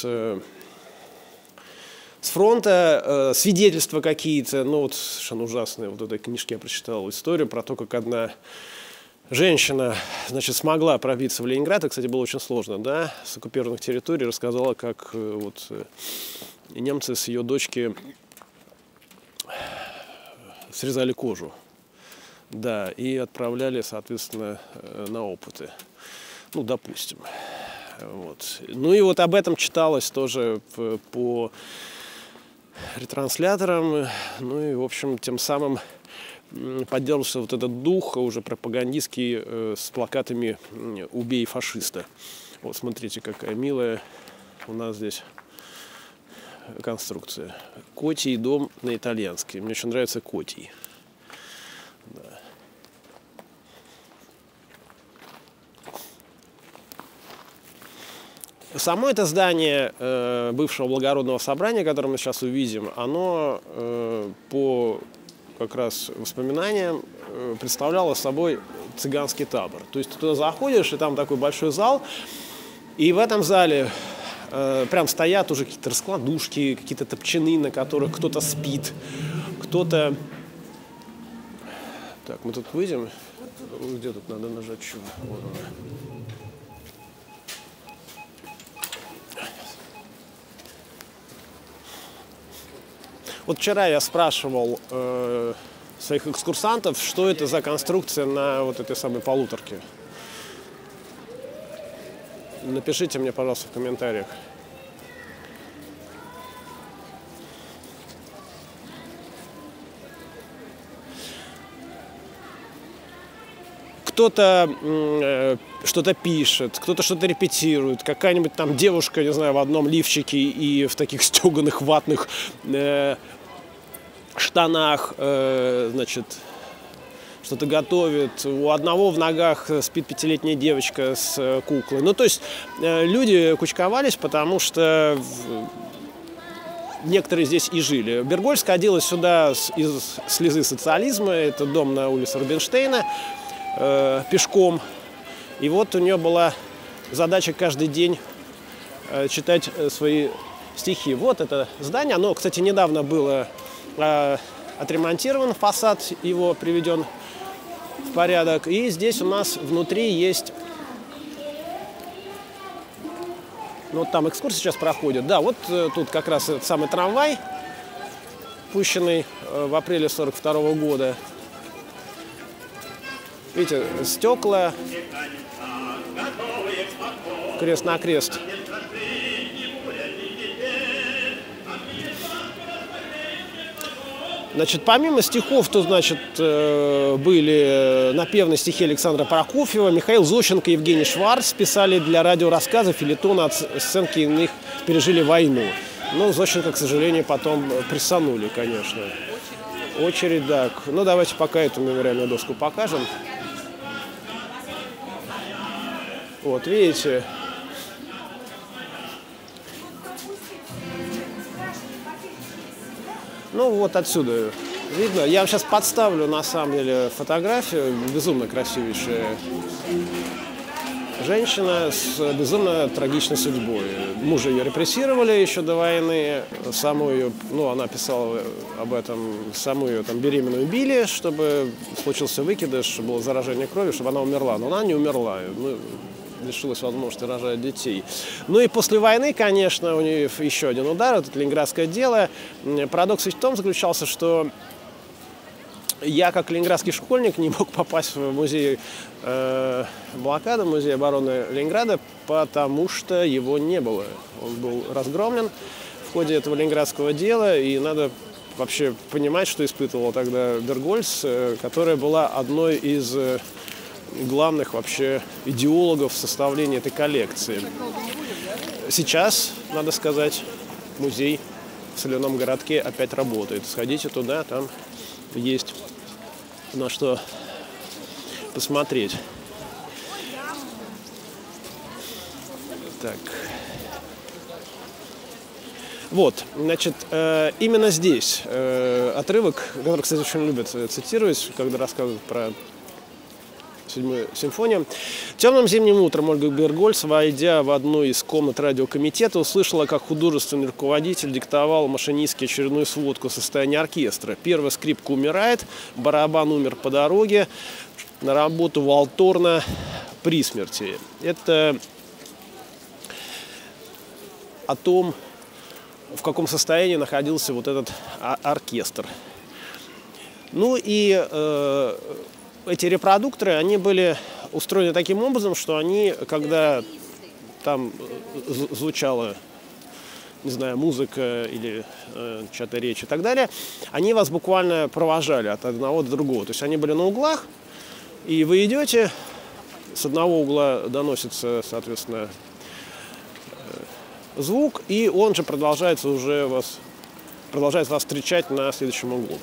фронта, свидетельства какие-то. Ну вот совершенно ужасные. Вот в этой книжке я прочитал историю про то, как одна женщина, значит, смогла пробиться в Ленинград, это, кстати, было очень сложно, да, с оккупированных территорий, рассказала, как вот немцы с ее дочки срезали кожу, да, и отправляли, соответственно, на опыты, ну, допустим, вот. Ну и вот об этом читалось тоже по ретрансляторам, ну и, в общем, тем самым поддерживался вот этот дух уже пропагандистский с плакатами «Убей фашиста». Вот смотрите, какая милая у нас здесь конструкция. Котий дом на итальянский. Мне очень нравится котий. Да. Само это здание бывшего благородного собрания, которое мы сейчас увидим, оно по как раз воспоминаниям представляло собой цыганский табор. То есть ты туда заходишь, и там такой большой зал, и в этом зале прям стоят уже какие-то раскладушки, какие-то топчаны, на которых кто-то спит, кто-то... Так, мы тут выйдем. Где тут надо нажать? Вот он. Вот вчера я спрашивал своих экскурсантов, что это за конструкция на вот этой самой полуторке. Напишите мне, пожалуйста, в комментариях. Кто-то что-то пишет, кто-то что-то репетирует, какая-нибудь там девушка, не знаю, в одном лифчике и в таких стеганых ватных штанах, значит, что-то готовит. У одного в ногах спит 5-летняя девочка с куклой. Ну, то есть люди кучковались, потому что некоторые здесь и жили. Бергольц ходила сюда из «Слезы социализма», это дом на улице Рубинштейна, пешком. И вот у нее была задача каждый день читать свои стихи. Вот это здание, оно, кстати, недавно было отремонтирован, фасад его приведен в порядок. И здесь у нас внутри есть... Ну, вот там экскурсия сейчас проходит. Да, вот тут как раз этот самый трамвай, пущенный в апреле 1942 года. Видите, стекла, крест-накрест. Значит, помимо стихов, то, значит, были напевные стихи Александра Прокофьева, Михаил Зощенко, Евгений Шварц писали для радиорассказа, фельетона, сценки иных пережили войну. Но Зощенко, к сожалению, потом прессанули, конечно. Очередь, да. Ну, давайте пока эту мемориальную доску покажем. Вот, видите? Ну, вот отсюда видно. Я вам сейчас подставлю, на самом деле, фотографию. Безумно красивейшая женщина с безумно трагичной судьбой. Мужа ее репрессировали еще до войны. Саму ее, ну, она писала об этом, саму ее там беременную били, чтобы случился выкидыш, было заражение крови, чтобы она умерла. Но она не умерла. Ну, лишилась возможности рожать детей. Ну и после войны, конечно, у нее еще один удар, это ленинградское дело. Парадокс в том заключался, что я, как ленинградский школьник, не мог попасть в музей блокады, музей обороны Ленинграда, потому что его не было. Он был разгромлен в ходе этого ленинградского дела, и надо вообще понимать, что испытывала тогда Бергольц, которая была одной из главных вообще идеологов составления этой коллекции. Сейчас, надо сказать, музей в соляном городке опять работает. Сходите туда, там есть на что посмотреть. Так. Вот, значит, именно здесь отрывок, который, кстати, очень любят цитировать, когда рассказывают про седьмую симфонию. Темным зимним утром Ольга Бергольц, войдя в одну из комнат радиокомитета, услышала, как художественный руководитель диктовал машинистке очередную сводку состояния оркестра. Первая скрипка умирает, барабан умер по дороге, на работу Валторна при смерти. Это о том, в каком состоянии находился вот этот оркестр. Ну и эти репродукторы, они были устроены таким образом, что они, когда там звучала, не знаю, музыка или чья-то речь и так далее, они вас буквально провожали от одного до другого. То есть они были на углах, и вы идете, с одного угла доносится, соответственно, звук, и он же продолжает вас встречать на следующем углу.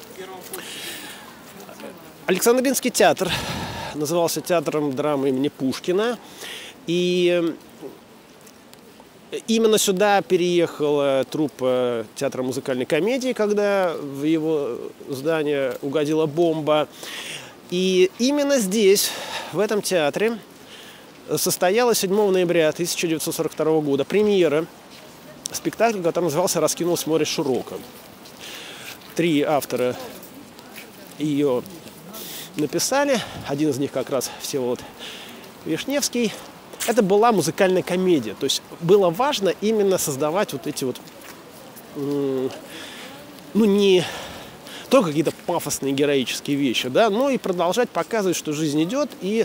Александринский театр назывался театром драмы имени Пушкина, и именно сюда переехала труппа театра музыкальной комедии, когда в его здание угодила бомба. И именно здесь, в этом театре, состоялась 7 ноября 1942 года премьера спектакля, который назывался «Раскинулось море широко». 3 автора ее написали. Один из них как раз Всеволод Вишневский. Это была музыкальная комедия. То есть было важно именно создавать вот эти вот, ну, не только какие-то пафосные героические вещи, да, но и продолжать показывать, что жизнь идет, и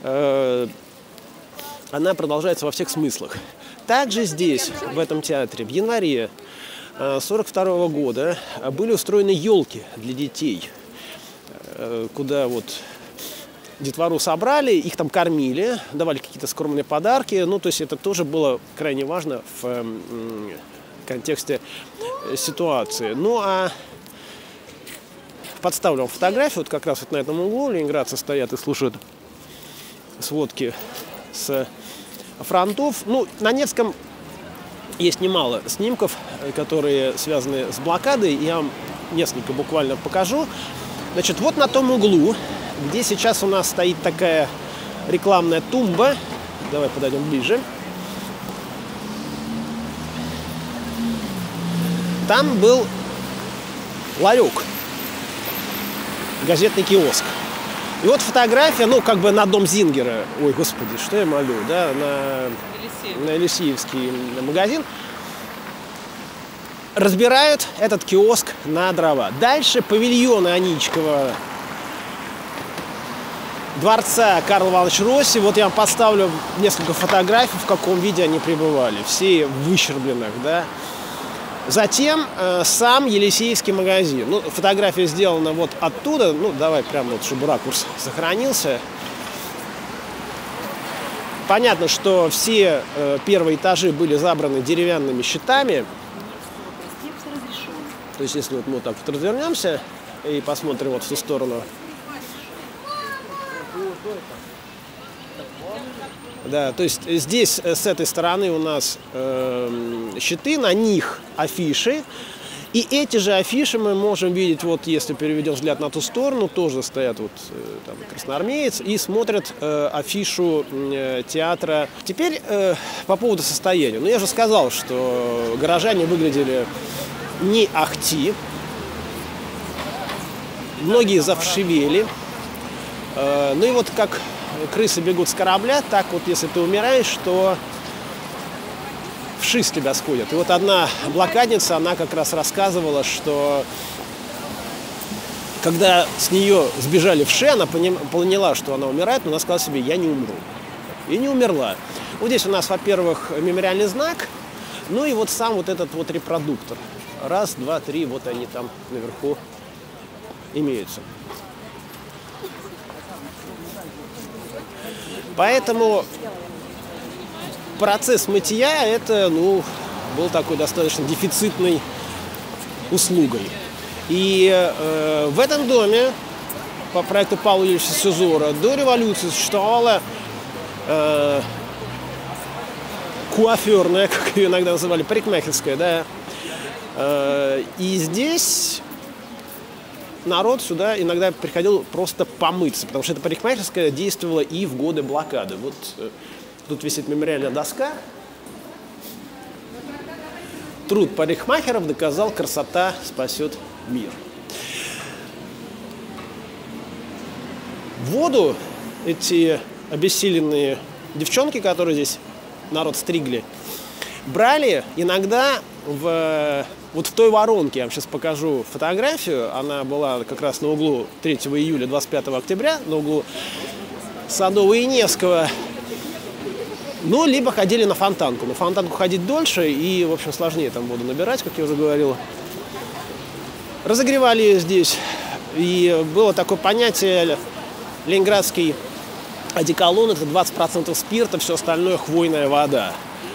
она продолжается во всех смыслах. Также здесь, в этом театре, в январе 1942 года были устроены елки для детей, куда вот детвору собрали, их там кормили, давали какие-то скромные подарки. Ну, то есть это тоже было крайне важно в контексте ситуации. Ну, а подставлю вам фотографию, вот как раз вот на этом углу ленинградцы стоят и слушают сводки с фронтов. Ну, на Невском есть немало снимков, которые связаны с блокадой. Я вам несколько буквально покажу. Значит, вот на том углу, где сейчас у нас стоит такая рекламная тумба. Давай подойдем ближе. Там был ларек, газетный киоск. И вот фотография, ну, как бы на дом Зингера. Ой, господи, что я молю, да, на Елисеевский магазин. Разбирают этот киоск на дрова. Дальше павильоны Аничкова дворца Карла Ивановича Росси. Вот я вам поставлю несколько фотографий, в каком виде они пребывали. Все в выщербленных, да. Затем сам Елисеевский магазин. Ну, фотография сделана вот оттуда. Ну, давай прямо вот, чтобы ракурс сохранился. Понятно, что все первые этажи были забраны деревянными щитами. То есть, если вот мы вот так вот развернемся и посмотрим вот в ту сторону. Да, то есть здесь с этой стороны у нас щиты, на них афиши. И эти же афиши мы можем видеть, вот если переведем взгляд на ту сторону, тоже стоят вот там красноармеец и смотрят афишу театра. Теперь по поводу состояния. Ну, я же сказал, что горожане выглядели не ахти. Многие завшивели. Ну и вот как крысы бегут с корабля, так вот если ты умираешь, то вши с тебя сходят. И вот одна блокадница, она как раз рассказывала, что когда с нее сбежали вши, она поняла, что она умирает, но она сказала себе: я не умру. И не умерла. Вот здесь у нас, во-первых, мемориальный знак, ну и вот сам вот этот вот репродуктор. Раз, два, три, вот они там наверху имеются. Поэтому процесс мытья это, ну, был такой достаточно дефицитной услугой. И в этом доме по проекту Павла Ильича Сюзора до революции существовала куаферная, как ее иногда называли, парикмахерская, да. И здесь народ сюда иногда приходил просто помыться, потому что эта парикмахерская действовала и в годы блокады. Вот тут висит мемориальная доска. Труд парикмахеров доказал: красота спасет мир. Воду эти обессиленные девчонки, которые здесь народ стригли, брали иногда вот в той воронке. Я вам сейчас покажу фотографию. Она была как раз на углу 3 июля, 25 октября, на углу Садового и Невского. Ну, либо ходили на Фонтанку. На Фонтанку ходить дольше и, в общем, сложнее там воду набирать, как я уже говорил. Разогревали ее здесь. И было такое понятие: ленинградский одеколон — это 20% спирта, все остальное — хвойная вода.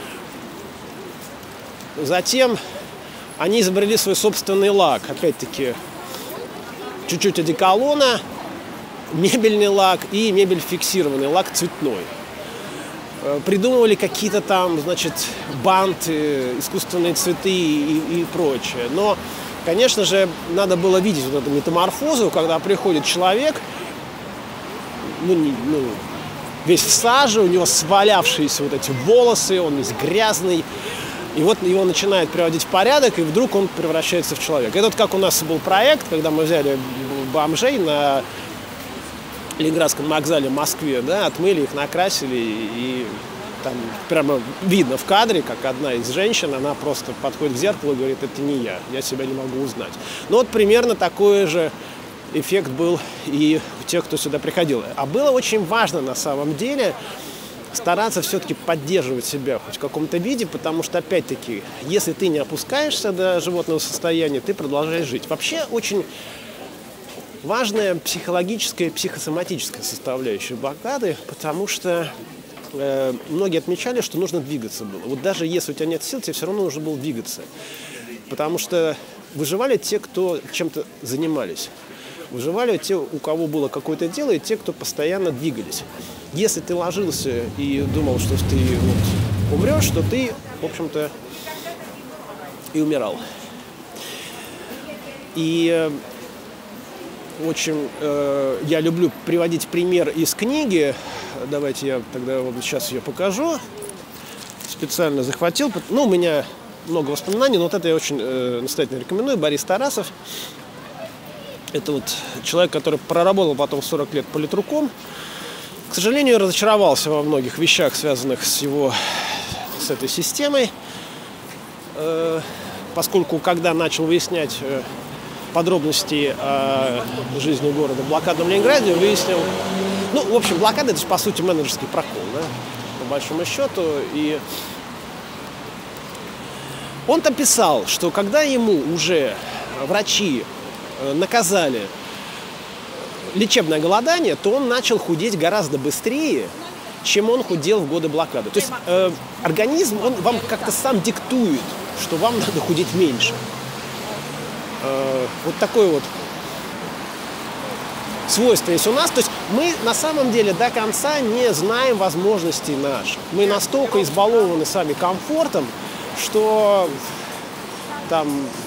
Затем они изобрели свой собственный лак. Опять-таки, чуть-чуть одеколона, мебельный лак и мебель-фиксированный лак цветной. Придумывали какие-то там, значит, банты, искусственные цветы и прочее. Но, конечно же, надо было видеть вот эту метаморфозу, когда приходит человек, весь в саже, у него свалявшиеся вот эти волосы, он весь грязный. И вот его начинает приводить в порядок, и вдруг он превращается в человека. Это вот как у нас был проект, когда мы взяли бомжей на Ленинградском вокзале в Москве, да, отмыли их, накрасили, и там прямо видно в кадре, как одна из женщин, она просто подходит к зеркалу и говорит: это не я себя не могу узнать. Ну вот примерно такой же эффект был и у тех, кто сюда приходил. А было очень важно на самом деле стараться все-таки поддерживать себя хоть в каком-то виде, потому что, опять-таки, если ты не опускаешься до животного состояния, ты продолжаешь жить. Вообще очень важная психологическая и психосоматическая составляющая блокады, потому что многие отмечали, что нужно двигаться было. Вот даже если у тебя нет сил, тебе все равно нужно было двигаться. Потому что выживали те, кто чем-то занимались. Выживали те, у кого было какое-то дело, и те, кто постоянно двигались. Если ты ложился и думал, что ты вот умрешь, то ты, в общем-то, и умирал. И очень я люблю приводить пример из книги. Давайте я тогда вот сейчас ее покажу. Специально захватил. Ну, у меня много воспоминаний, но вот это я очень настоятельно рекомендую. Борис Тарасов. Это вот человек, который проработал потом 40 лет политруком. К сожалению, разочаровался во многих вещах, связанных с этой системой. Поскольку, когда начал выяснять подробности о жизни города в блокадном Ленинграде, выяснил... Ну, в общем, блокада — это же, по сути, менеджерский прокол, да, по большому счету. И Он там писал, что когда ему уже врачи наказали лечебное голодание, то он начал худеть гораздо быстрее, чем он худел в годы блокады. То есть организм, он вам как-то сам диктует, что вам надо худеть меньше. Вот такое вот свойство есть у нас. То есть мы на самом деле до конца не знаем возможностей наших. Мы настолько избалованы сами комфортом, что там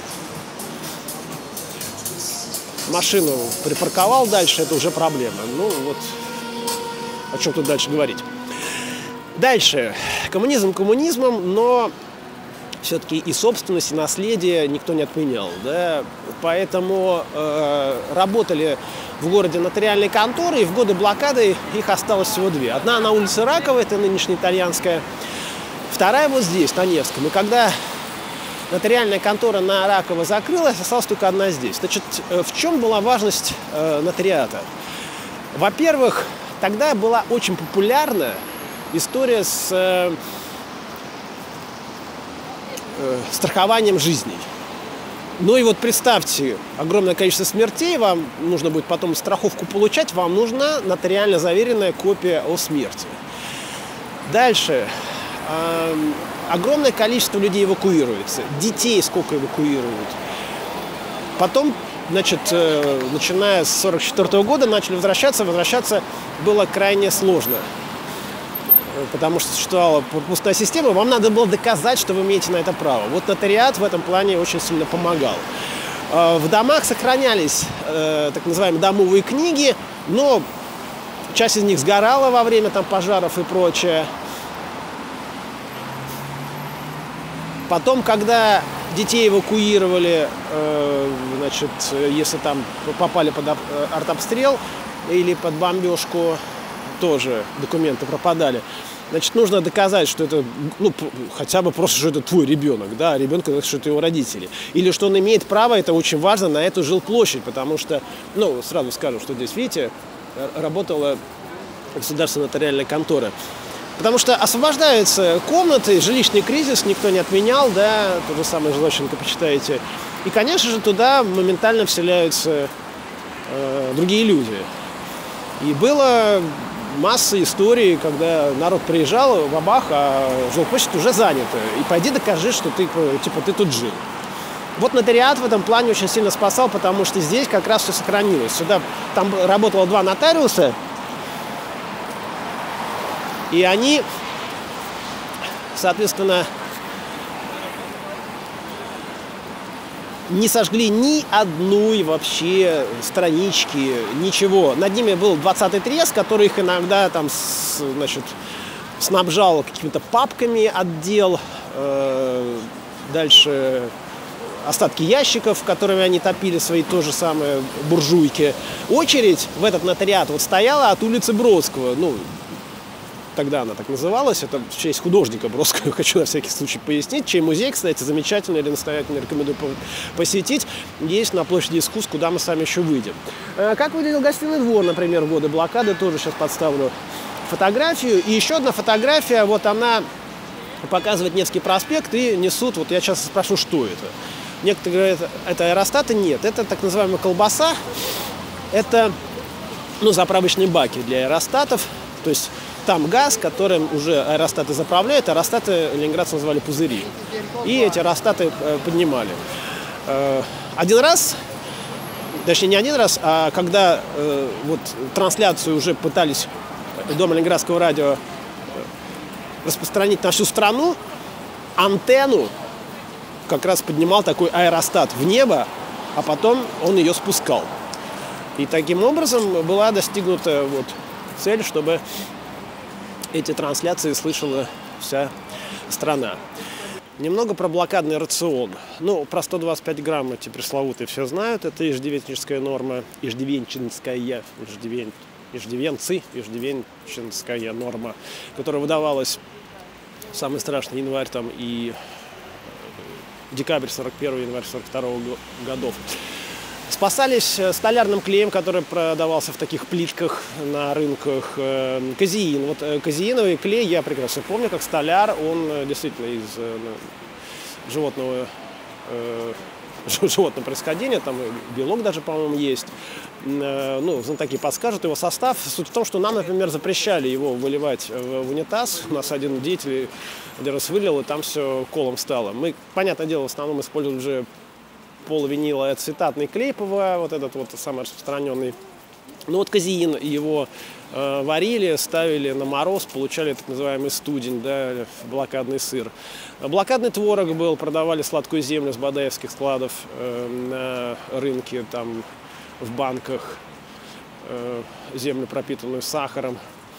машину припарковал дальше, это уже проблема. Ну вот, о чем тут дальше говорить. Дальше. Коммунизм коммунизмом, но все-таки и собственность, и наследие никто не отменял. Да? Поэтому работали в городе нотариальные конторы, и в годы блокады их осталось всего две. Одна на улице Раковой, это нынешняя итальянская, вторая вот здесь, на Невском. И когда нотариальная контора на Раково закрылась, осталась только одна здесь. Значит, в чем была важность нотариата? Во-первых, тогда была очень популярна история с страхованием жизней. Ну и вот представьте, огромное количество смертей, вам нужно будет потом страховку получать, вам нужна нотариально заверенная копия о смерти. Дальше. Огромное количество людей эвакуируется. Детей сколько эвакуируют. Потом, значит, начиная с 1944 года начали возвращаться. Возвращаться было крайне сложно. Потому что существовала пропускная система, вам надо было доказать, что вы имеете на это право. Вот нотариат в этом плане очень сильно помогал. В домах сохранялись так называемые домовые книги, но часть из них сгорала во время там пожаров и прочее. Потом, когда детей эвакуировали, значит, если там попали под артобстрел или под бомбежку, тоже документы пропадали. Значит, нужно доказать, что это, ну, хотя бы просто, что это твой ребенок, да, ребенка, что это его родители. Или что он имеет право, это очень важно, на эту жилплощадь, потому что, ну, сразу скажу, что здесь, видите, работала государственная нотариальная контора. Потому что освобождаются комнаты, жилищный кризис никто не отменял, да, то же самое Жилощенко почитаете. И, конечно же, туда моментально вселяются другие люди. И было масса историй, когда народ приезжал в Абах, а жилплощадь уже занята. И пойди докажи, что ты, типа, ты тут жил. Вот нотариат в этом плане очень сильно спасал, потому что здесь как раз все сохранилось. Сюда, там работало 2 нотариуса, и они, соответственно, не сожгли ни одной вообще странички, ничего. Над ними был 20-й трест, который их иногда там, значит, снабжал какими-то папками отдел. Дальше остатки ящиков, которыми они топили свои тоже самые буржуйки. Очередь в этот нотариат вот стояла от улицы Бродского. Ну, тогда она так называлась, это в честь художника Бродского, хочу на всякий случай пояснить, чей музей, кстати, замечательный, или настоятельно рекомендую посетить, есть на площади искусств, куда мы с вами еще выйдем. Как выглядел гостиный двор, например, в годы блокады, тоже сейчас подставлю фотографию. И еще одна фотография, вот она показывает Невский проспект, и несут, вот я сейчас спрошу, что это. Некоторые говорят, это аэростаты, нет, это так называемая колбаса, это, ну, заправочные баки для аэростатов, то есть там газ, которым уже аэростаты заправляют. Аэростаты ленинградцы называли пузыри. И эти аэростаты поднимали. Один раз, точнее не один раз, а когда вот трансляцию уже пытались Дома Ленинградского радио распространить на всю страну, антенну как раз поднимал такой аэростат в небо, а потом он ее спускал. И таким образом была достигнута вот цель, чтобы эти трансляции слышала вся страна. Немного про блокадный рацион. Ну, про 125 грамм эти пресловутые все знают. Это иждивенческая норма, иждивенческая норма, которая выдавалась в самый страшный январь там, и декабрь 41, январь 42 годов. Спасались столярным клеем, который продавался в таких плитках на рынках. Казеин. Вот казеиновый клей я прекрасно помню, как столяр. Он действительно из животного происхождения, там белок даже, по-моему, есть. Ну, знатоки подскажут его состав. Суть в том, что нам, например, запрещали его выливать в унитаз. У нас один деятель один раз вылил, и там все колом стало. Мы, понятное дело, в основном использовали уже полувинилоацетатный клей ПВА, вот этот вот самый распространенный. Ну вот казеин, его варили, ставили на мороз, получали так называемый студень, да, блокадный сыр. Блокадный творог был, продавали сладкую землю с бадаевских складов на рынке, там в банках, землю, пропитанную сахаром.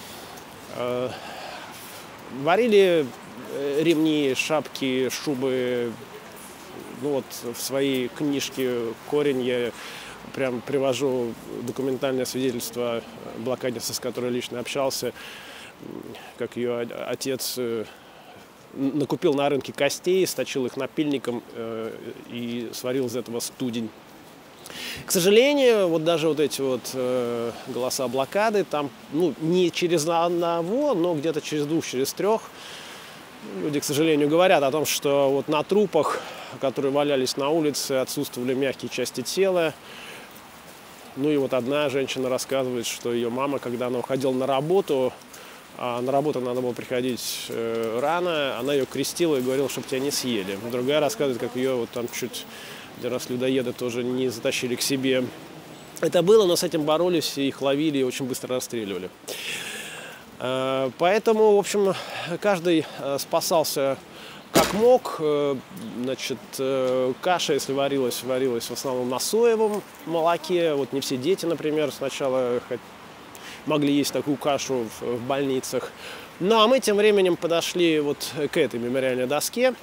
Варили ремни, шапки, шубы. Ну вот в своей книжке «Корень» я прям привожу документальное свидетельство блокадницы, с которой лично общался, как ее отец накупил на рынке костей, сточил их напильником и сварил из этого студень. К сожалению, вот даже вот эти вот голоса блокады, там, ну, не через одного, но где-то через двух, через трех люди, к сожалению, говорят о том, что вот на трупах, которые валялись на улице, отсутствовали мягкие части тела. Ну и вот одна женщина рассказывает, что ее мама, когда она уходила на работу, а на работу надо было приходить рано, она ее крестила и говорила, чтобы тебя не съели. Другая рассказывает, как ее вот там чуть один раз людоеды тоже не затащили к себе. Это было, но с этим боролись, и их ловили и очень быстро расстреливали. Поэтому, в общем, каждый спасался как мог. Значит, каша, если варилась в основном на соевом молоке. Вот не все дети, например, сначала могли есть такую кашу в больницах. Ну, а мы тем временем подошли вот к этой мемориальной доске,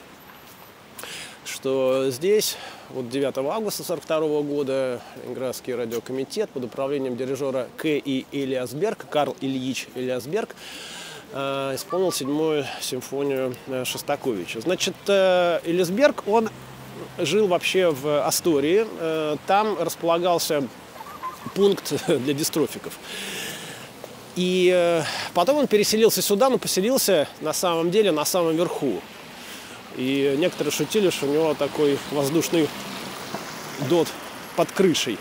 что здесь вот 9 августа 1942 года Ленинградский радиокомитет под управлением дирижера К.И. Элиасберг, Карл Ильич Элиасберг, исполнил 7-ю симфонию Шостаковича. Значит, Элиасберг, он жил вообще в Астории, там располагался пункт для дистрофиков. И потом он переселился сюда, но поселился на самом деле на самом верху. И некоторые шутили, что у него такой воздушный дот под крышей.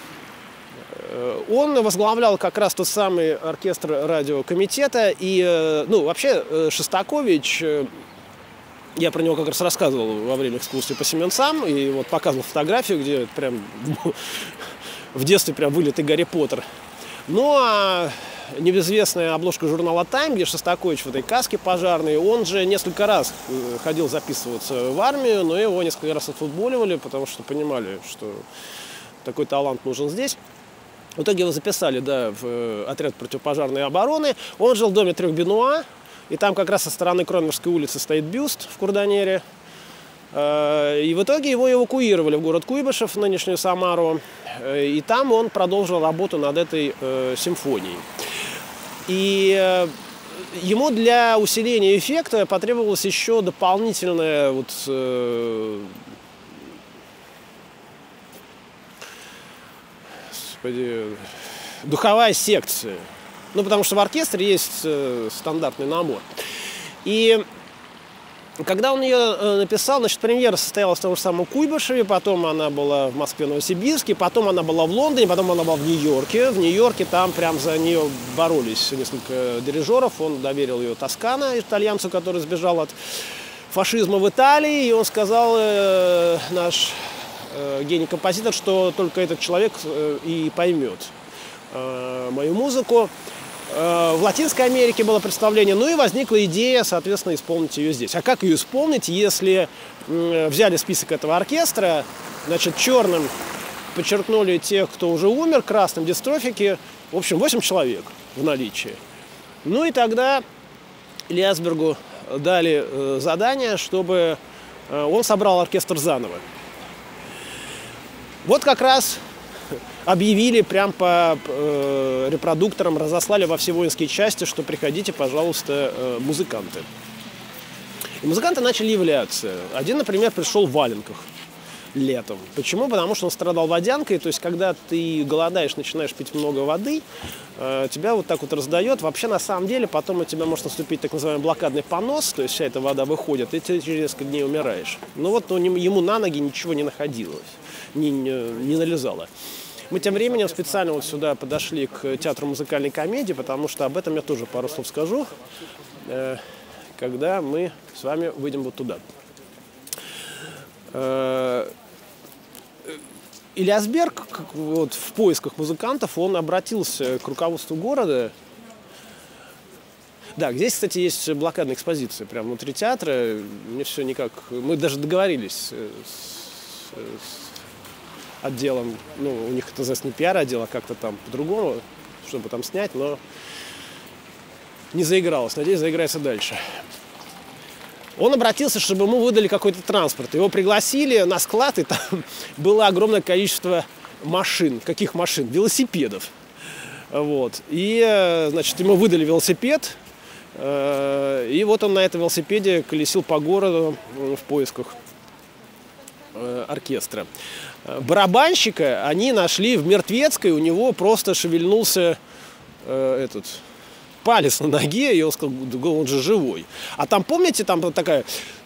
Он возглавлял как раз тот самый оркестр радиокомитета. И, ну, вообще, Шостакович, я про него как раз рассказывал во время экскурсии по Семенцам. И вот показывал фотографию, где прям в детстве прям вылитый Гарри Поттер. Ну, а небезвестная обложка журнала «Тайм», где Шостакович в этой каске пожарной, он же несколько раз ходил записываться в армию, но его несколько раз отфутболивали, потому что понимали, что такой талант нужен здесь. В итоге его записали, да, в отряд противопожарной обороны. Он жил в доме 3 Бенуа, и там как раз со стороны Кронверской улицы стоит бюст в Курданере. И в итоге его эвакуировали в город Куйбышев, нынешнюю Самару, и там он продолжил работу над этой симфонией. И ему для усиления эффекта потребовалась еще дополнительная вот, духовая секция. Ну, потому что в оркестре есть стандартный набор. И когда он ее написал, значит, премьера состоялась в том же самом Куйбышеве, потом она была в Москве, Новосибирске, потом она была в Лондоне, потом она была в Нью-Йорке. В Нью-Йорке там прям за нее боролись несколько дирижеров. Он доверил ее Тоскано, итальянцу, который сбежал от фашизма в Италии. И он сказал, наш гений-композитор, что только этот человек и поймет мою музыку. В Латинской Америке было представление, ну и возникла идея, соответственно, исполнить ее здесь. А как ее исполнить, если взяли список этого оркестра, значит, черным подчеркнули тех, кто уже умер, красным дистрофики, в общем, 8 человек в наличии. Ну и тогда Элиасбергу дали задание, чтобы он собрал оркестр заново. Вот как раз объявили прям по репродукторам, разослали во все воинские части, что приходите, пожалуйста, музыканты. И музыканты начали являться. Один, например, пришел в валенках. летом. Почему? Потому что он страдал водянкой, то есть когда ты голодаешь, начинаешь пить много воды, тебя вот так вот раздает. Вообще, на самом деле, потом у тебя может наступить так называемый блокадный понос, то есть вся эта вода выходит, и ты через несколько дней умираешь. Ну вот ему на ноги ничего не находилось, не налезало. Мы тем временем специально вот сюда подошли к театру музыкальной комедии, потому что об этом я тоже пару слов скажу, когда мы с вами выйдем вот туда. Ильяс Берг, вот, в поисках музыкантов, он обратился к руководству города. Да, здесь, кстати, есть блокадная экспозиция прямо внутри театра. Мне все никак... Мы даже договорились с отделом, ну, у них это называется не пиар-отдел, а как-то там по-другому, чтобы там снять, но не заигралось. Надеюсь, заиграется дальше. Он обратился, чтобы ему выдали какой-то транспорт. Его пригласили на склад, и там было огромное количество машин. Каких машин? Велосипедов. Вот. И, значит, ему выдали велосипед. И вот он на этом велосипеде колесил по городу в поисках оркестра. Барабанщика они нашли в Мертвецкой. У него просто шевельнулся палец на ноге, и он сказал, он же живой. А там, помните, там такая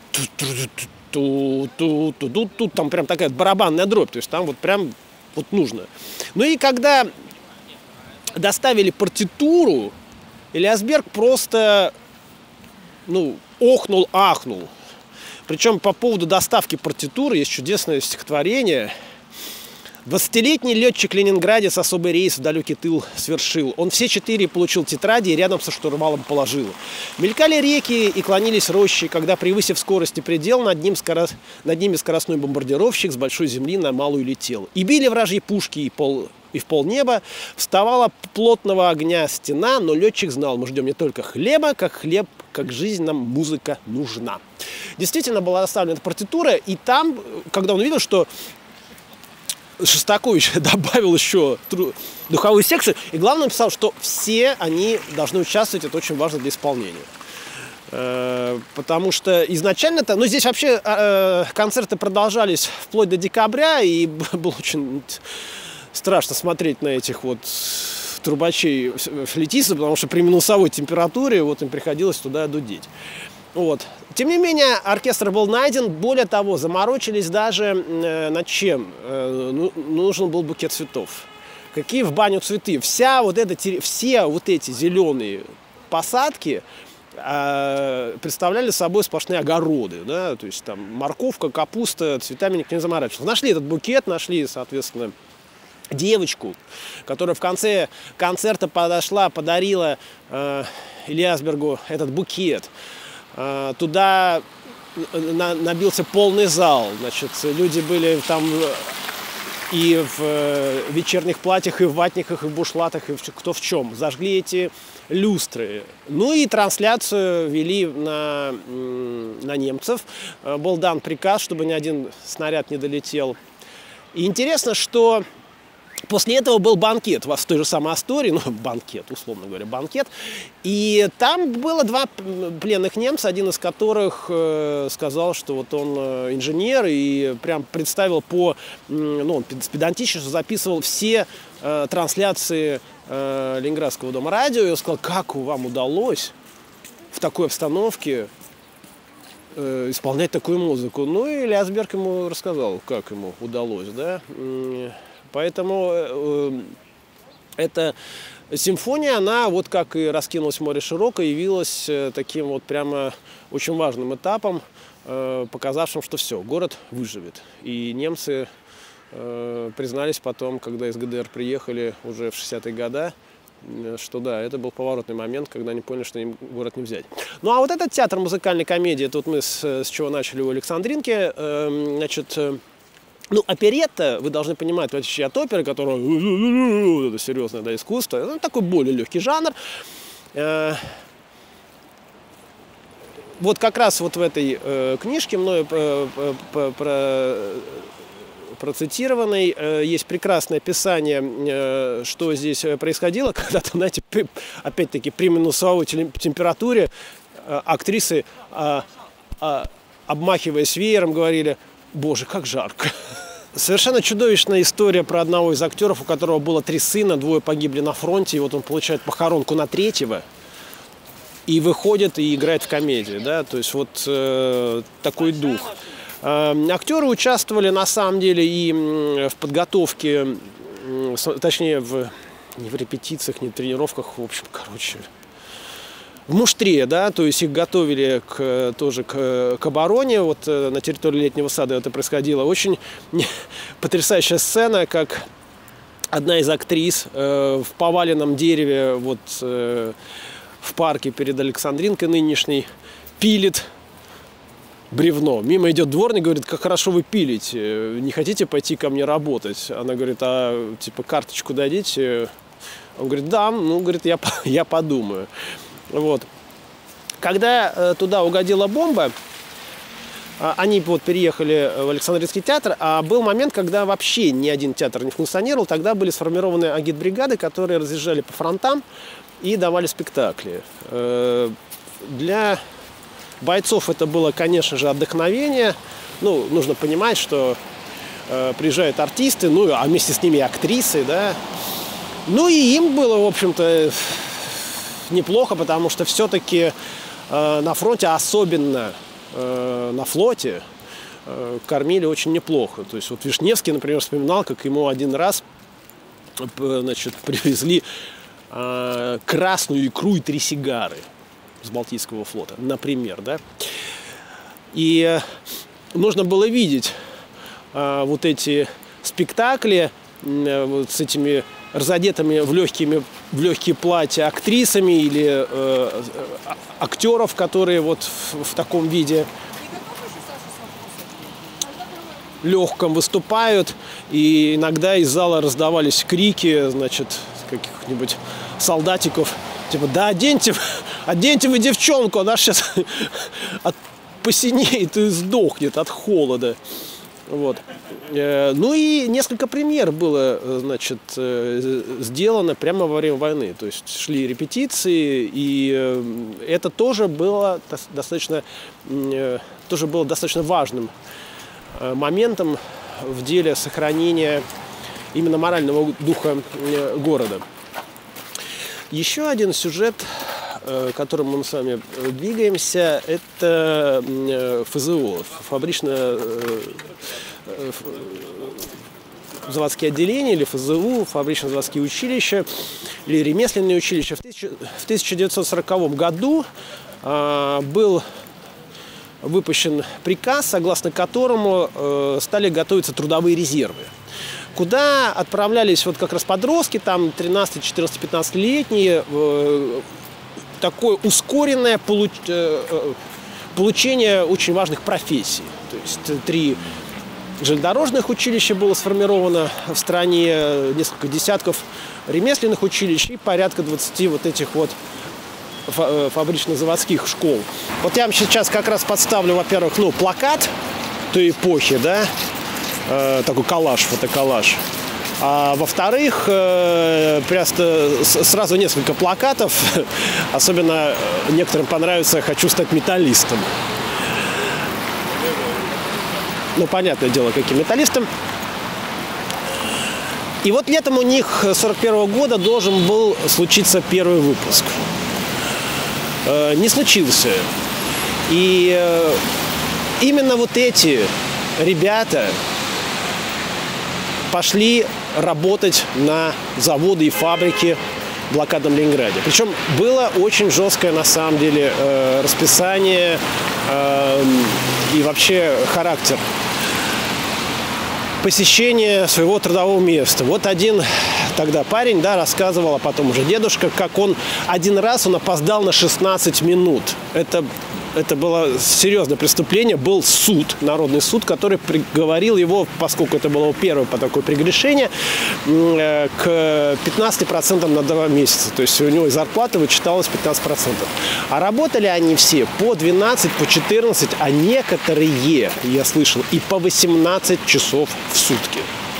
там прям такая барабанная дробь, то есть там вот прям вот нужно. Ну и когда доставили партитуру, Ильяс Берг просто, ну, охнул-ахнул. Причем по поводу доставки партитуры есть чудесное стихотворение. 20-летний летчик-ленинградец особый рейс в далекий тыл свершил. Он все 4 получил тетради и рядом со штурвалом положил. Мелькали реки и клонились рощи, когда, превысив скорости предел, над ними скоростной бомбардировщик с большой земли на малую летел. И били вражьи пушки, и в полнеба вставала плотного огня стена, но летчик знал, мы ждем не только хлеба, как хлеб, как жизнь нам музыка нужна. Действительно была доставлена партитура, и там, когда он увидел, что Шостакович добавил еще духовую секцию, и главное написал, что все они должны участвовать, это очень важно для исполнения. Потому что изначально-то, ну здесь вообще концерты продолжались вплоть до декабря, и было очень страшно смотреть на этих вот трубачей флейтистов, потому что при минусовой температуре вот им приходилось туда дудеть. Вот. Тем не менее, оркестр был найден. Более того, заморочились даже над чем? Нужен был букет цветов. Какие в баню цветы? Все вот эти зеленые посадки представляли собой сплошные огороды. Да? То есть там морковка, капуста, цветами никто не заморачивался. Нашли этот букет, нашли, соответственно, девочку, которая в конце концерта подошла, подарила Ильяс Бергу этот букет. Туда набился полный зал. Значит, люди были там и в вечерних платьях, и в ватниках, и в бушлатах, и кто в чем. Зажгли эти люстры. Ну и трансляцию вели на немцев. Был дан приказ, чтобы ни один снаряд не долетел. И интересно, что после этого был банкет в той же самой Астории, ну, банкет, условно говоря, банкет. И там было 2 пленных немца, один из которых сказал, что вот он инженер, и прям представил он с педантичностью записывал все трансляции Ленинградского дома радио. И он сказал, как вам удалось в такой обстановке исполнять такую музыку. Ну, и Ильяс Берг ему рассказал, как ему удалось, да. Поэтому эта симфония, она, вот как и «Раскинулось море широко», явилась таким вот прямо очень важным этапом, показавшим, что все, город выживет. И немцы признались потом, когда из ГДР приехали уже в 60-е годы, что да, это был поворотный момент, когда они поняли, что им город не взять. Ну а вот этот театр музыкальной комедии, это вот мы с чего начали у Александринки, значит... Ну, оперетта, вы должны понимать, в отличие от оперы, которая это серьезное, да, искусство, это такой более легкий жанр. Вот как раз вот в этой книжке мною процитированной есть прекрасное описание, что здесь происходило, когда-то, знаете, опять-таки при минусовой температуре актрисы, обмахиваясь веером, говорили: Боже, как жарко. Совершенно чудовищная история про одного из актеров, у которого было 3 сына, 2 погибли на фронте, и вот он получает похоронку на 3-го и выходит и играет в комедии, да, то есть вот такой дух. Актеры участвовали на самом деле и в подготовке, точнее не в репетициях, не в тренировках, в общем, короче, в муштре, да, то есть их готовили тоже к обороне. Вот на территории Летнего сада это происходило. Очень потрясающая сцена, как одна из актрис в поваленном дереве вот в парке перед Александринкой нынешней пилит бревно. Мимо идет дворник, говорит: как хорошо вы пилите, не хотите пойти ко мне работать? Она говорит: а типа карточку дадите? Он говорит: да, ну, говорит, я подумаю. Вот. Когда туда угодила бомба, они вот переехали в Александринский театр, а был момент, когда вообще ни один театр не функционировал. Тогда были сформированы агитбригады, которые разъезжали по фронтам и давали спектакли. Для бойцов это было, конечно же, отдохновение. Ну, нужно понимать, что приезжают артисты, ну, а вместе с ними актрисы, да. Ну, и им было, в общем-то, неплохо, потому что все-таки на фронте, особенно на флоте, кормили очень неплохо. То есть вот Вишневский, например, вспоминал, как ему один раз, значит, привезли красную икру и 3 сигары с Балтийского флота, например, да. И нужно было видеть вот эти спектакли вот с этими разодетыми в легкие платья актрисами или актеров, которые вот в таком виде легком выступают, и иногда из зала раздавались крики, значит, каких-нибудь солдатиков, типа: да оденьте вы девчонку, она сейчас посинеет и сдохнет от холода. Вот. Ну и несколько премьер было, значит, сделано прямо во время войны. То есть шли репетиции, и это тоже было достаточно важным моментом в деле сохранения именно морального духа города. Еще один сюжет, к которому мы с вами двигаемся, это ФЗО, фабрично-заводские отделения, или ФЗУ, фабрично-заводские училища, или ремесленные училища. В 1940 году был выпущен приказ, согласно которому стали готовиться трудовые резервы, куда отправлялись вот как раз подростки, там 13, 14, 15-летние, такое ускоренное получение очень важных профессий. То есть 3 железнодорожных училища было сформировано в стране, несколько десятков ремесленных училищ и порядка 20 вот этих вот фабрично-заводских школ. Вот я вам сейчас как раз подставлю, во-первых, ну, плакат той эпохи, да, такой коллаж, фотоколлаж. А во-вторых, просто сразу несколько плакатов. Особенно некоторым понравится «Хочу стать металлистом». Ну, понятное дело, каким металлистом. И вот летом у них 1941 года должен был случиться первый выпуск. Не случился. И именно вот эти ребята пошли работать на заводы и фабрики в блокадном Ленинграде. Причем было очень жесткое, на самом деле, расписание и вообще характер посещения своего трудового места. Вот один тогда парень, да, рассказывал, а потом уже дедушка, как он один раз опоздал на 16 минут. Это было серьезное преступление. Был суд, народный суд, который приговорил его, поскольку это было первое по такое прегрешение, к 15% на 2 месяца. То есть у него зарплата вычиталась 15%. А работали они все по 12, по 14, а некоторые, я слышал, и по 18 часов в сутки.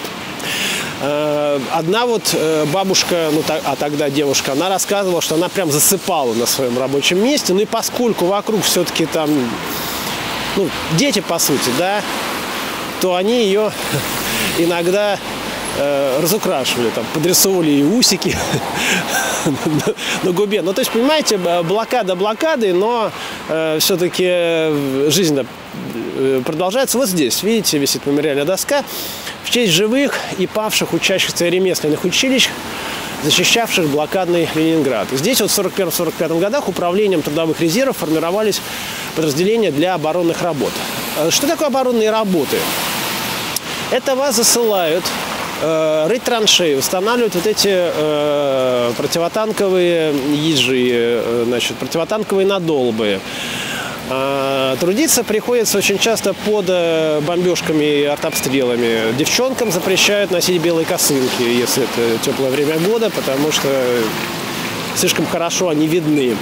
Одна вот бабушка, ну, а тогда девушка, она рассказывала, что она прям засыпала на своем рабочем месте. Ну и поскольку вокруг все-таки там, ну, дети, по сути, да, то они ее иногда разукрашивали, там, подрисовывали и усики на губе. Ну, то есть, понимаете, блокада блокады, но все-таки жизнь продолжается. Вот здесь, видите, висит мемориальная доска в честь живых и павших учащихся ремесленных училищ, защищавших блокадный Ленинград. Здесь вот в 1941-1945 годах управлением трудовых резервов формировались подразделения для оборонных работ. Что такое оборонные работы? Это вас засылают рыть траншеи, устанавливать вот эти противотанковые ежи, значит, противотанковые надолбы. Трудиться приходится очень часто под бомбежками и артобстрелами. Девчонкам запрещают носить белые косынки, если это теплое время года, потому что слишком хорошо они видны.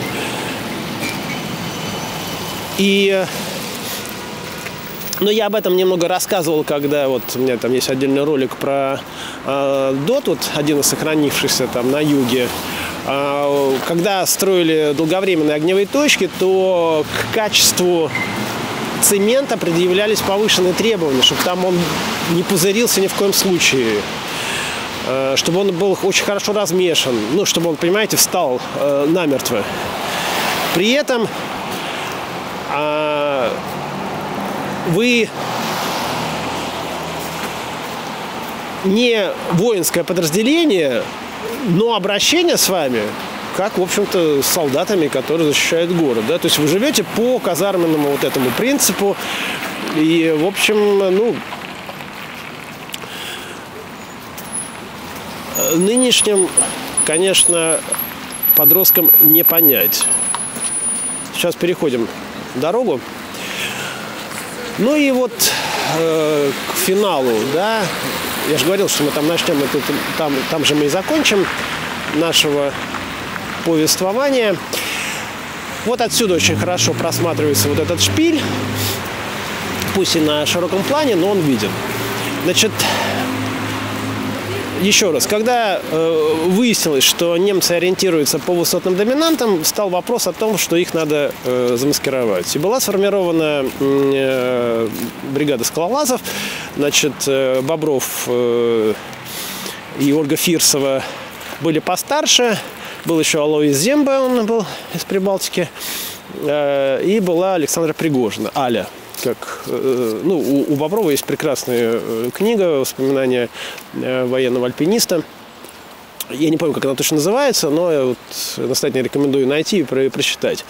Но я об этом немного рассказывал, когда вот у меня там есть отдельный ролик про ДОТ, вот один из сохранившихся там на юге. Когда строили долговременные огневые точки, то к качеству цемента предъявлялись повышенные требования, чтобы там он не пузырился ни в коем случае, чтобы он был очень хорошо размешан, ну, чтобы он, понимаете, встал намертво. При этом вы не воинское подразделение, но обращение с вами, как, в общем-то, с солдатами, которые защищают город. Да? То есть вы живете по казарменному вот этому принципу. И, в общем, ну, нынешним, конечно, подросткам не понять. Сейчас переходим дорогу. Ну и вот к финалу, да, я же говорил, что мы там начнем, там же мы и закончим нашего повествования. Вот отсюда очень хорошо просматривается вот этот шпиль, пусть и на широком плане, но он виден. Значит, еще раз, когда выяснилось, что немцы ориентируются по высотным доминантам, стал вопрос о том, что их надо замаскировать. И была сформирована бригада скалолазов. Значит, Бобров и Ольга Фирсова были постарше. Был еще Алоис Земба, он был из Прибалтики. И была Александра Пригожина, Аля. Как, ну, у Боброва есть прекрасная книга «Воспоминания военного альпиниста». Я не помню, как она точно называется, но я вот настоятельно рекомендую найти и прочитать.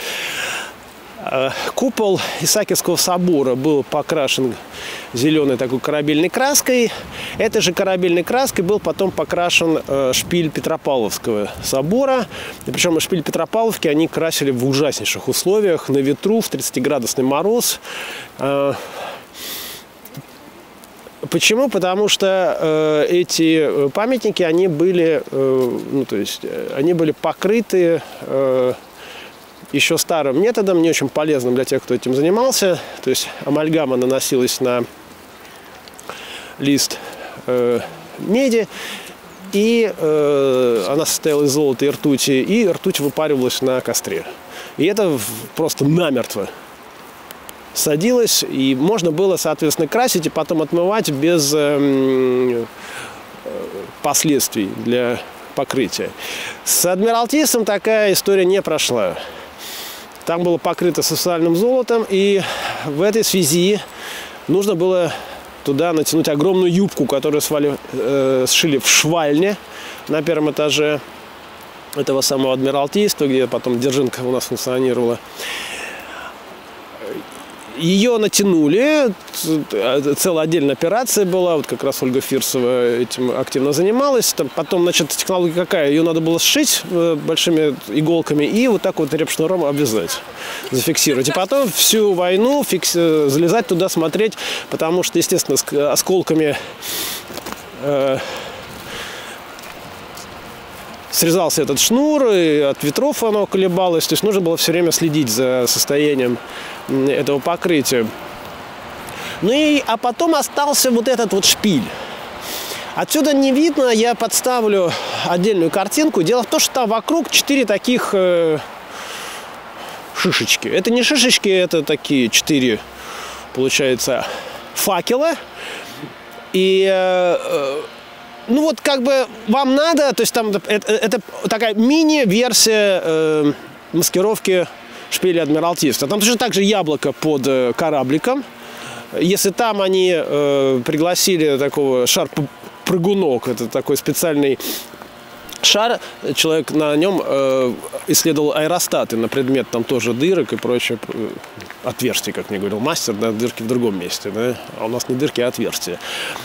Купол Исаакиевского собора был покрашен зеленой такой корабельной краской. Этой же корабельной краской был потом покрашен шпиль Петропавловского собора. И причем шпиль Петропавловки они красили в ужаснейших условиях, на ветру, в 30-градусный мороз. Почему? Потому что эти памятники, они были, ну, то есть, они были покрыты еще старым методом, не очень полезным для тех, кто этим занимался. То есть амальгама наносилась на лист меди, и она состояла из золота и ртути, и ртуть выпаривалась на костре. И это просто намертво садилось, и можно было, соответственно, красить и потом отмывать без последствий для покрытия. С Адмиралтейством такая история не прошла. Там было покрыто сексуальным золотом, и в этой связи нужно было туда натянуть огромную юбку, которую сшили в швальне на первом этаже этого самого Адмиралтейства, где потом Дзержинка у нас функционировала. Ее натянули, целая отдельная операция была, вот как раз Ольга Фирсова этим активно занималась. Там потом, значит, технология какая? Ее надо было сшить большими иголками и вот так вот репшнуром обвязать, зафиксировать. И потом всю войну залезать туда, смотреть, потому что, естественно, с осколками срезался этот шнур, и от ветров оно колебалось. То есть нужно было все время следить за состоянием этого покрытия. Ну и, а потом остался вот этот вот шпиль. Отсюда не видно, я подставлю отдельную картинку. Дело в том, что там вокруг 4 таких шишечки. Это не шишечки, это такие 4, получается, факелы. И, ну вот как бы вам надо, то есть там это такая мини-версия маскировки шпиля Адмиралтейства. Там точно так же яблоко под корабликом. Если там они пригласили такого шар-прыгунок, это такой специальный шар, человек на нем исследовал аэростаты на предмет там тоже дырок и прочее, отверстий, как мне говорил мастер, да, дырки в другом месте, да? А у нас не дырки, а отверстия,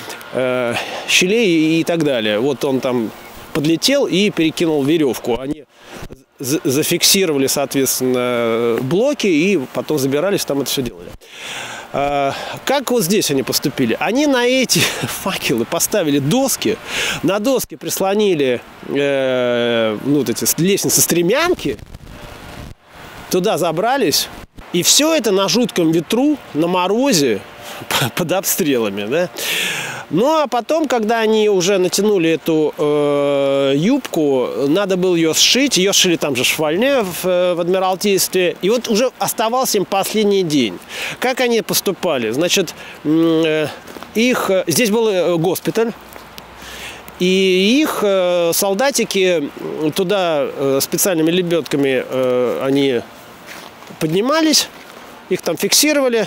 щелей и так далее. Вот он там подлетел и перекинул веревку. Они зафиксировали, соответственно, блоки и потом забирались, там это все делали. Как вот здесь они поступили? Они на эти факелы поставили доски, на доски прислонили ну, вот эти лестницы-стремянки, туда забрались, и все это на жутком ветру, на морозе, под обстрелами, да? Ну, а потом, когда они уже натянули эту юбку, надо было ее сшить. Ее сшили там же в Швальне, в Адмиралтействе. И вот уже оставался им последний день. Как они поступали? Значит, здесь был госпиталь. И их солдатики туда специальными лебедками они поднимались. Их там фиксировали.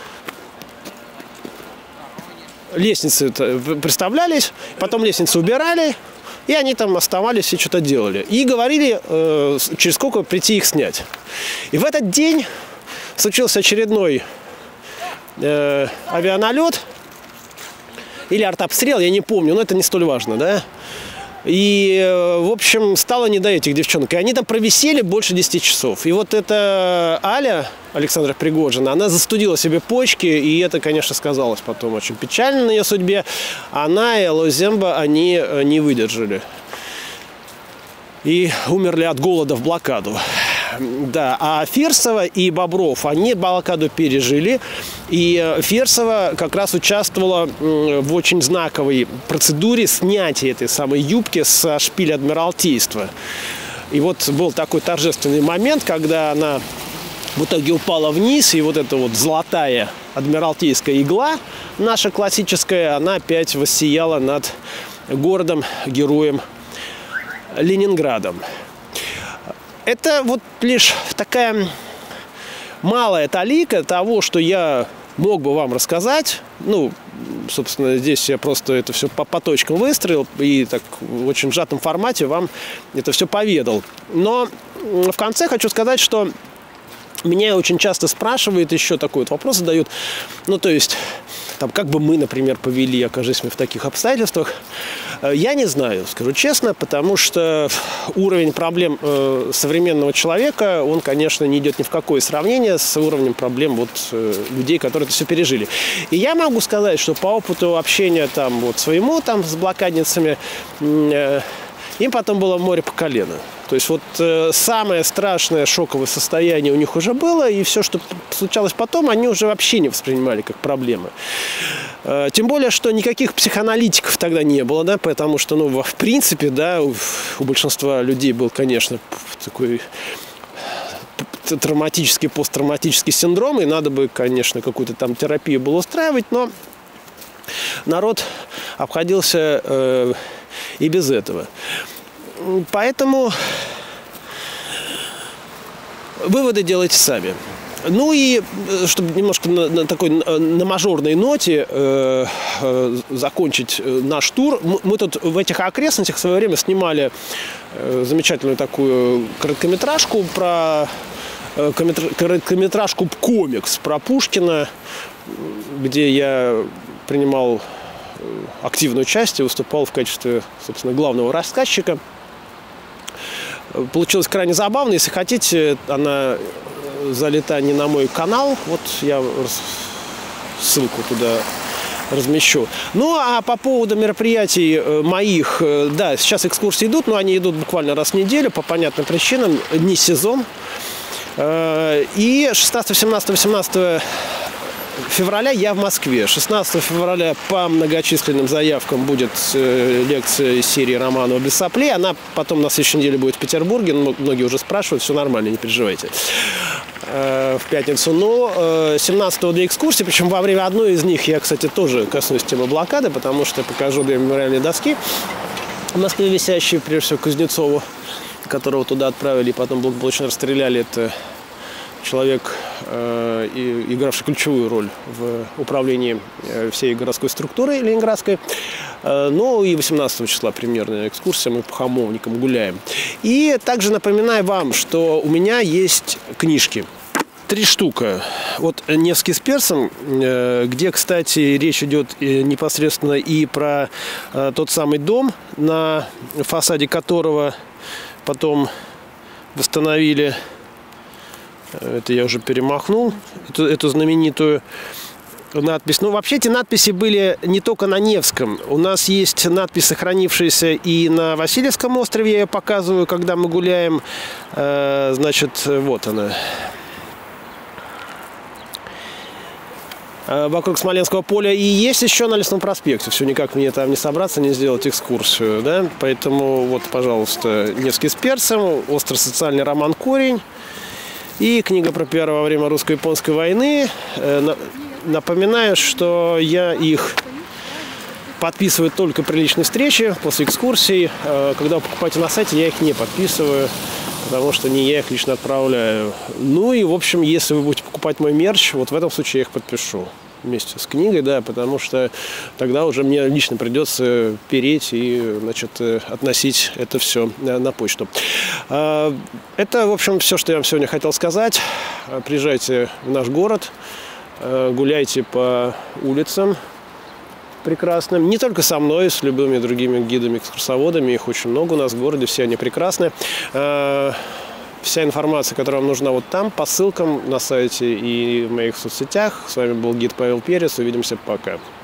Лестницы представлялись, потом лестницы убирали, и они там оставались и что-то делали. И говорили, через сколько прийти их снять. И в этот день случился очередной авианалет или артобстрел, я не помню, но это не столь важно, да. И, в общем, стало не до этих девчонок. И они там провисели больше 10 часов. И вот эта Аля, Александра Пригожина, она застудила себе почки. И это, конечно, сказалось потом очень печально на ее судьбе. Она и Лоземба, они не выдержали. И умерли от голода в блокаду. Да, а Фирсова и Бобров, они блокаду пережили. И Фирсова как раз участвовала в очень знаковой процедуре снятия этой самой юбки со шпиля Адмиралтейства. И вот был такой торжественный момент, когда она в итоге упала вниз, и вот эта вот золотая адмиралтейская игла, наша классическая, она опять воссияла над городом-героем Ленинградом. Это вот лишь такая малая талика того, что я мог бы вам рассказать. Ну, собственно, здесь я просто это все по точкам выстроил и так в очень сжатом формате вам это все поведал. Но в конце хочу сказать, что меня очень часто спрашивают, еще такой вот вопрос задают. Ну, то есть, там, как бы мы, например, повели, окажись мы в таких обстоятельствах. Я не знаю, скажу честно, потому что уровень проблем современного человека, он, конечно, не идет ни в какое сравнение с уровнем проблем вот, людей, которые это все пережили. И я могу сказать, что по опыту общения там, вот, своему там, с блокадницами, им потом было море по колено. То есть вот самое страшное шоковое состояние у них уже было, и все, что случалось потом, они уже вообще не воспринимали как проблемы. Тем более, что никаких психоаналитиков тогда не было, да, потому что, ну, в принципе, да, у большинства людей был, конечно, такой травматический, посттравматический синдром, и надо бы, конечно, какую-то там терапию было устраивать, но народ обходился и без этого. Поэтому выводы делайте сами. Ну и, чтобы немножко на такой на мажорной ноте закончить наш тур, мы тут в этих окрестностях в свое время снимали замечательную такую короткометражку комикс про Пушкина, где я принимал активное участие, выступал в качестве, собственно, главного рассказчика. Получилось крайне забавно. Если хотите, она залита не на мой канал. Вот я ссылку туда размещу. Ну, а по поводу мероприятий моих, да, сейчас экскурсии идут, но они идут буквально раз в неделю по понятным причинам, не сезон. И 16, 17, 18 февраля я в Москве. 16 февраля по многочисленным заявкам будет лекция из серии Романова «Без соплей». Она потом на следующей неделе будет в Петербурге. Многие уже спрашивают, все нормально, не переживайте. в пятницу, но 17-го для экскурсии, причем во время одной из них я, кстати, тоже коснусь темы блокады, потому что покажу две мемориальные доски в Москве висящие, прежде всего Кузнецову, которого туда отправили и потом благополучно расстреляли. Это человек, игравший ключевую роль в управлении всей городской структурой ленинградской. Ну и 18 числа примерная экскурсия, мы по Хамовникам гуляем. И также напоминаю вам, что у меня есть книжки. 3 штуки. Вот «Невский с персом», где, кстати, речь идет непосредственно и про тот самый дом, на фасаде которого потом восстановили, это я уже перемахнул, эту знаменитую надпись. Ну, вообще, эти надписи были не только на Невском. У нас есть надпись, сохранившаяся и на Васильевском острове. Я ее показываю, когда мы гуляем. Значит, вот она. Вокруг Смоленского поля. И есть еще на Лесном проспекте. Все никак мне там не собраться, не сделать экскурсию. Да? Поэтому вот, пожалуйста, «Невский с перцем», «Остро-социальный роман «Корень» и книга про пиар во время русско-японской войны. Напоминаю, что я их подписываю только при личной встрече, после экскурсий. Когда вы покупаете на сайте, я их не подписываю, потому что не я их лично отправляю. Ну и, в общем, если вы будете покупать мой мерч, вот в этом случае я их подпишу вместе с книгой, да, потому что тогда уже мне лично придется переть и, значит, относить это все на почту. Это, в общем, все, что я вам сегодня хотел сказать. Приезжайте в наш город, гуляйте по улицам прекрасным. Не только со мной, с любыми другими гидами, экскурсоводами. Их очень много у нас в городе, все они прекрасны. Вся информация, которая вам нужна, вот там, по ссылкам на сайте и в моих соцсетях. С вами был гид Павел Перец. Увидимся. Пока.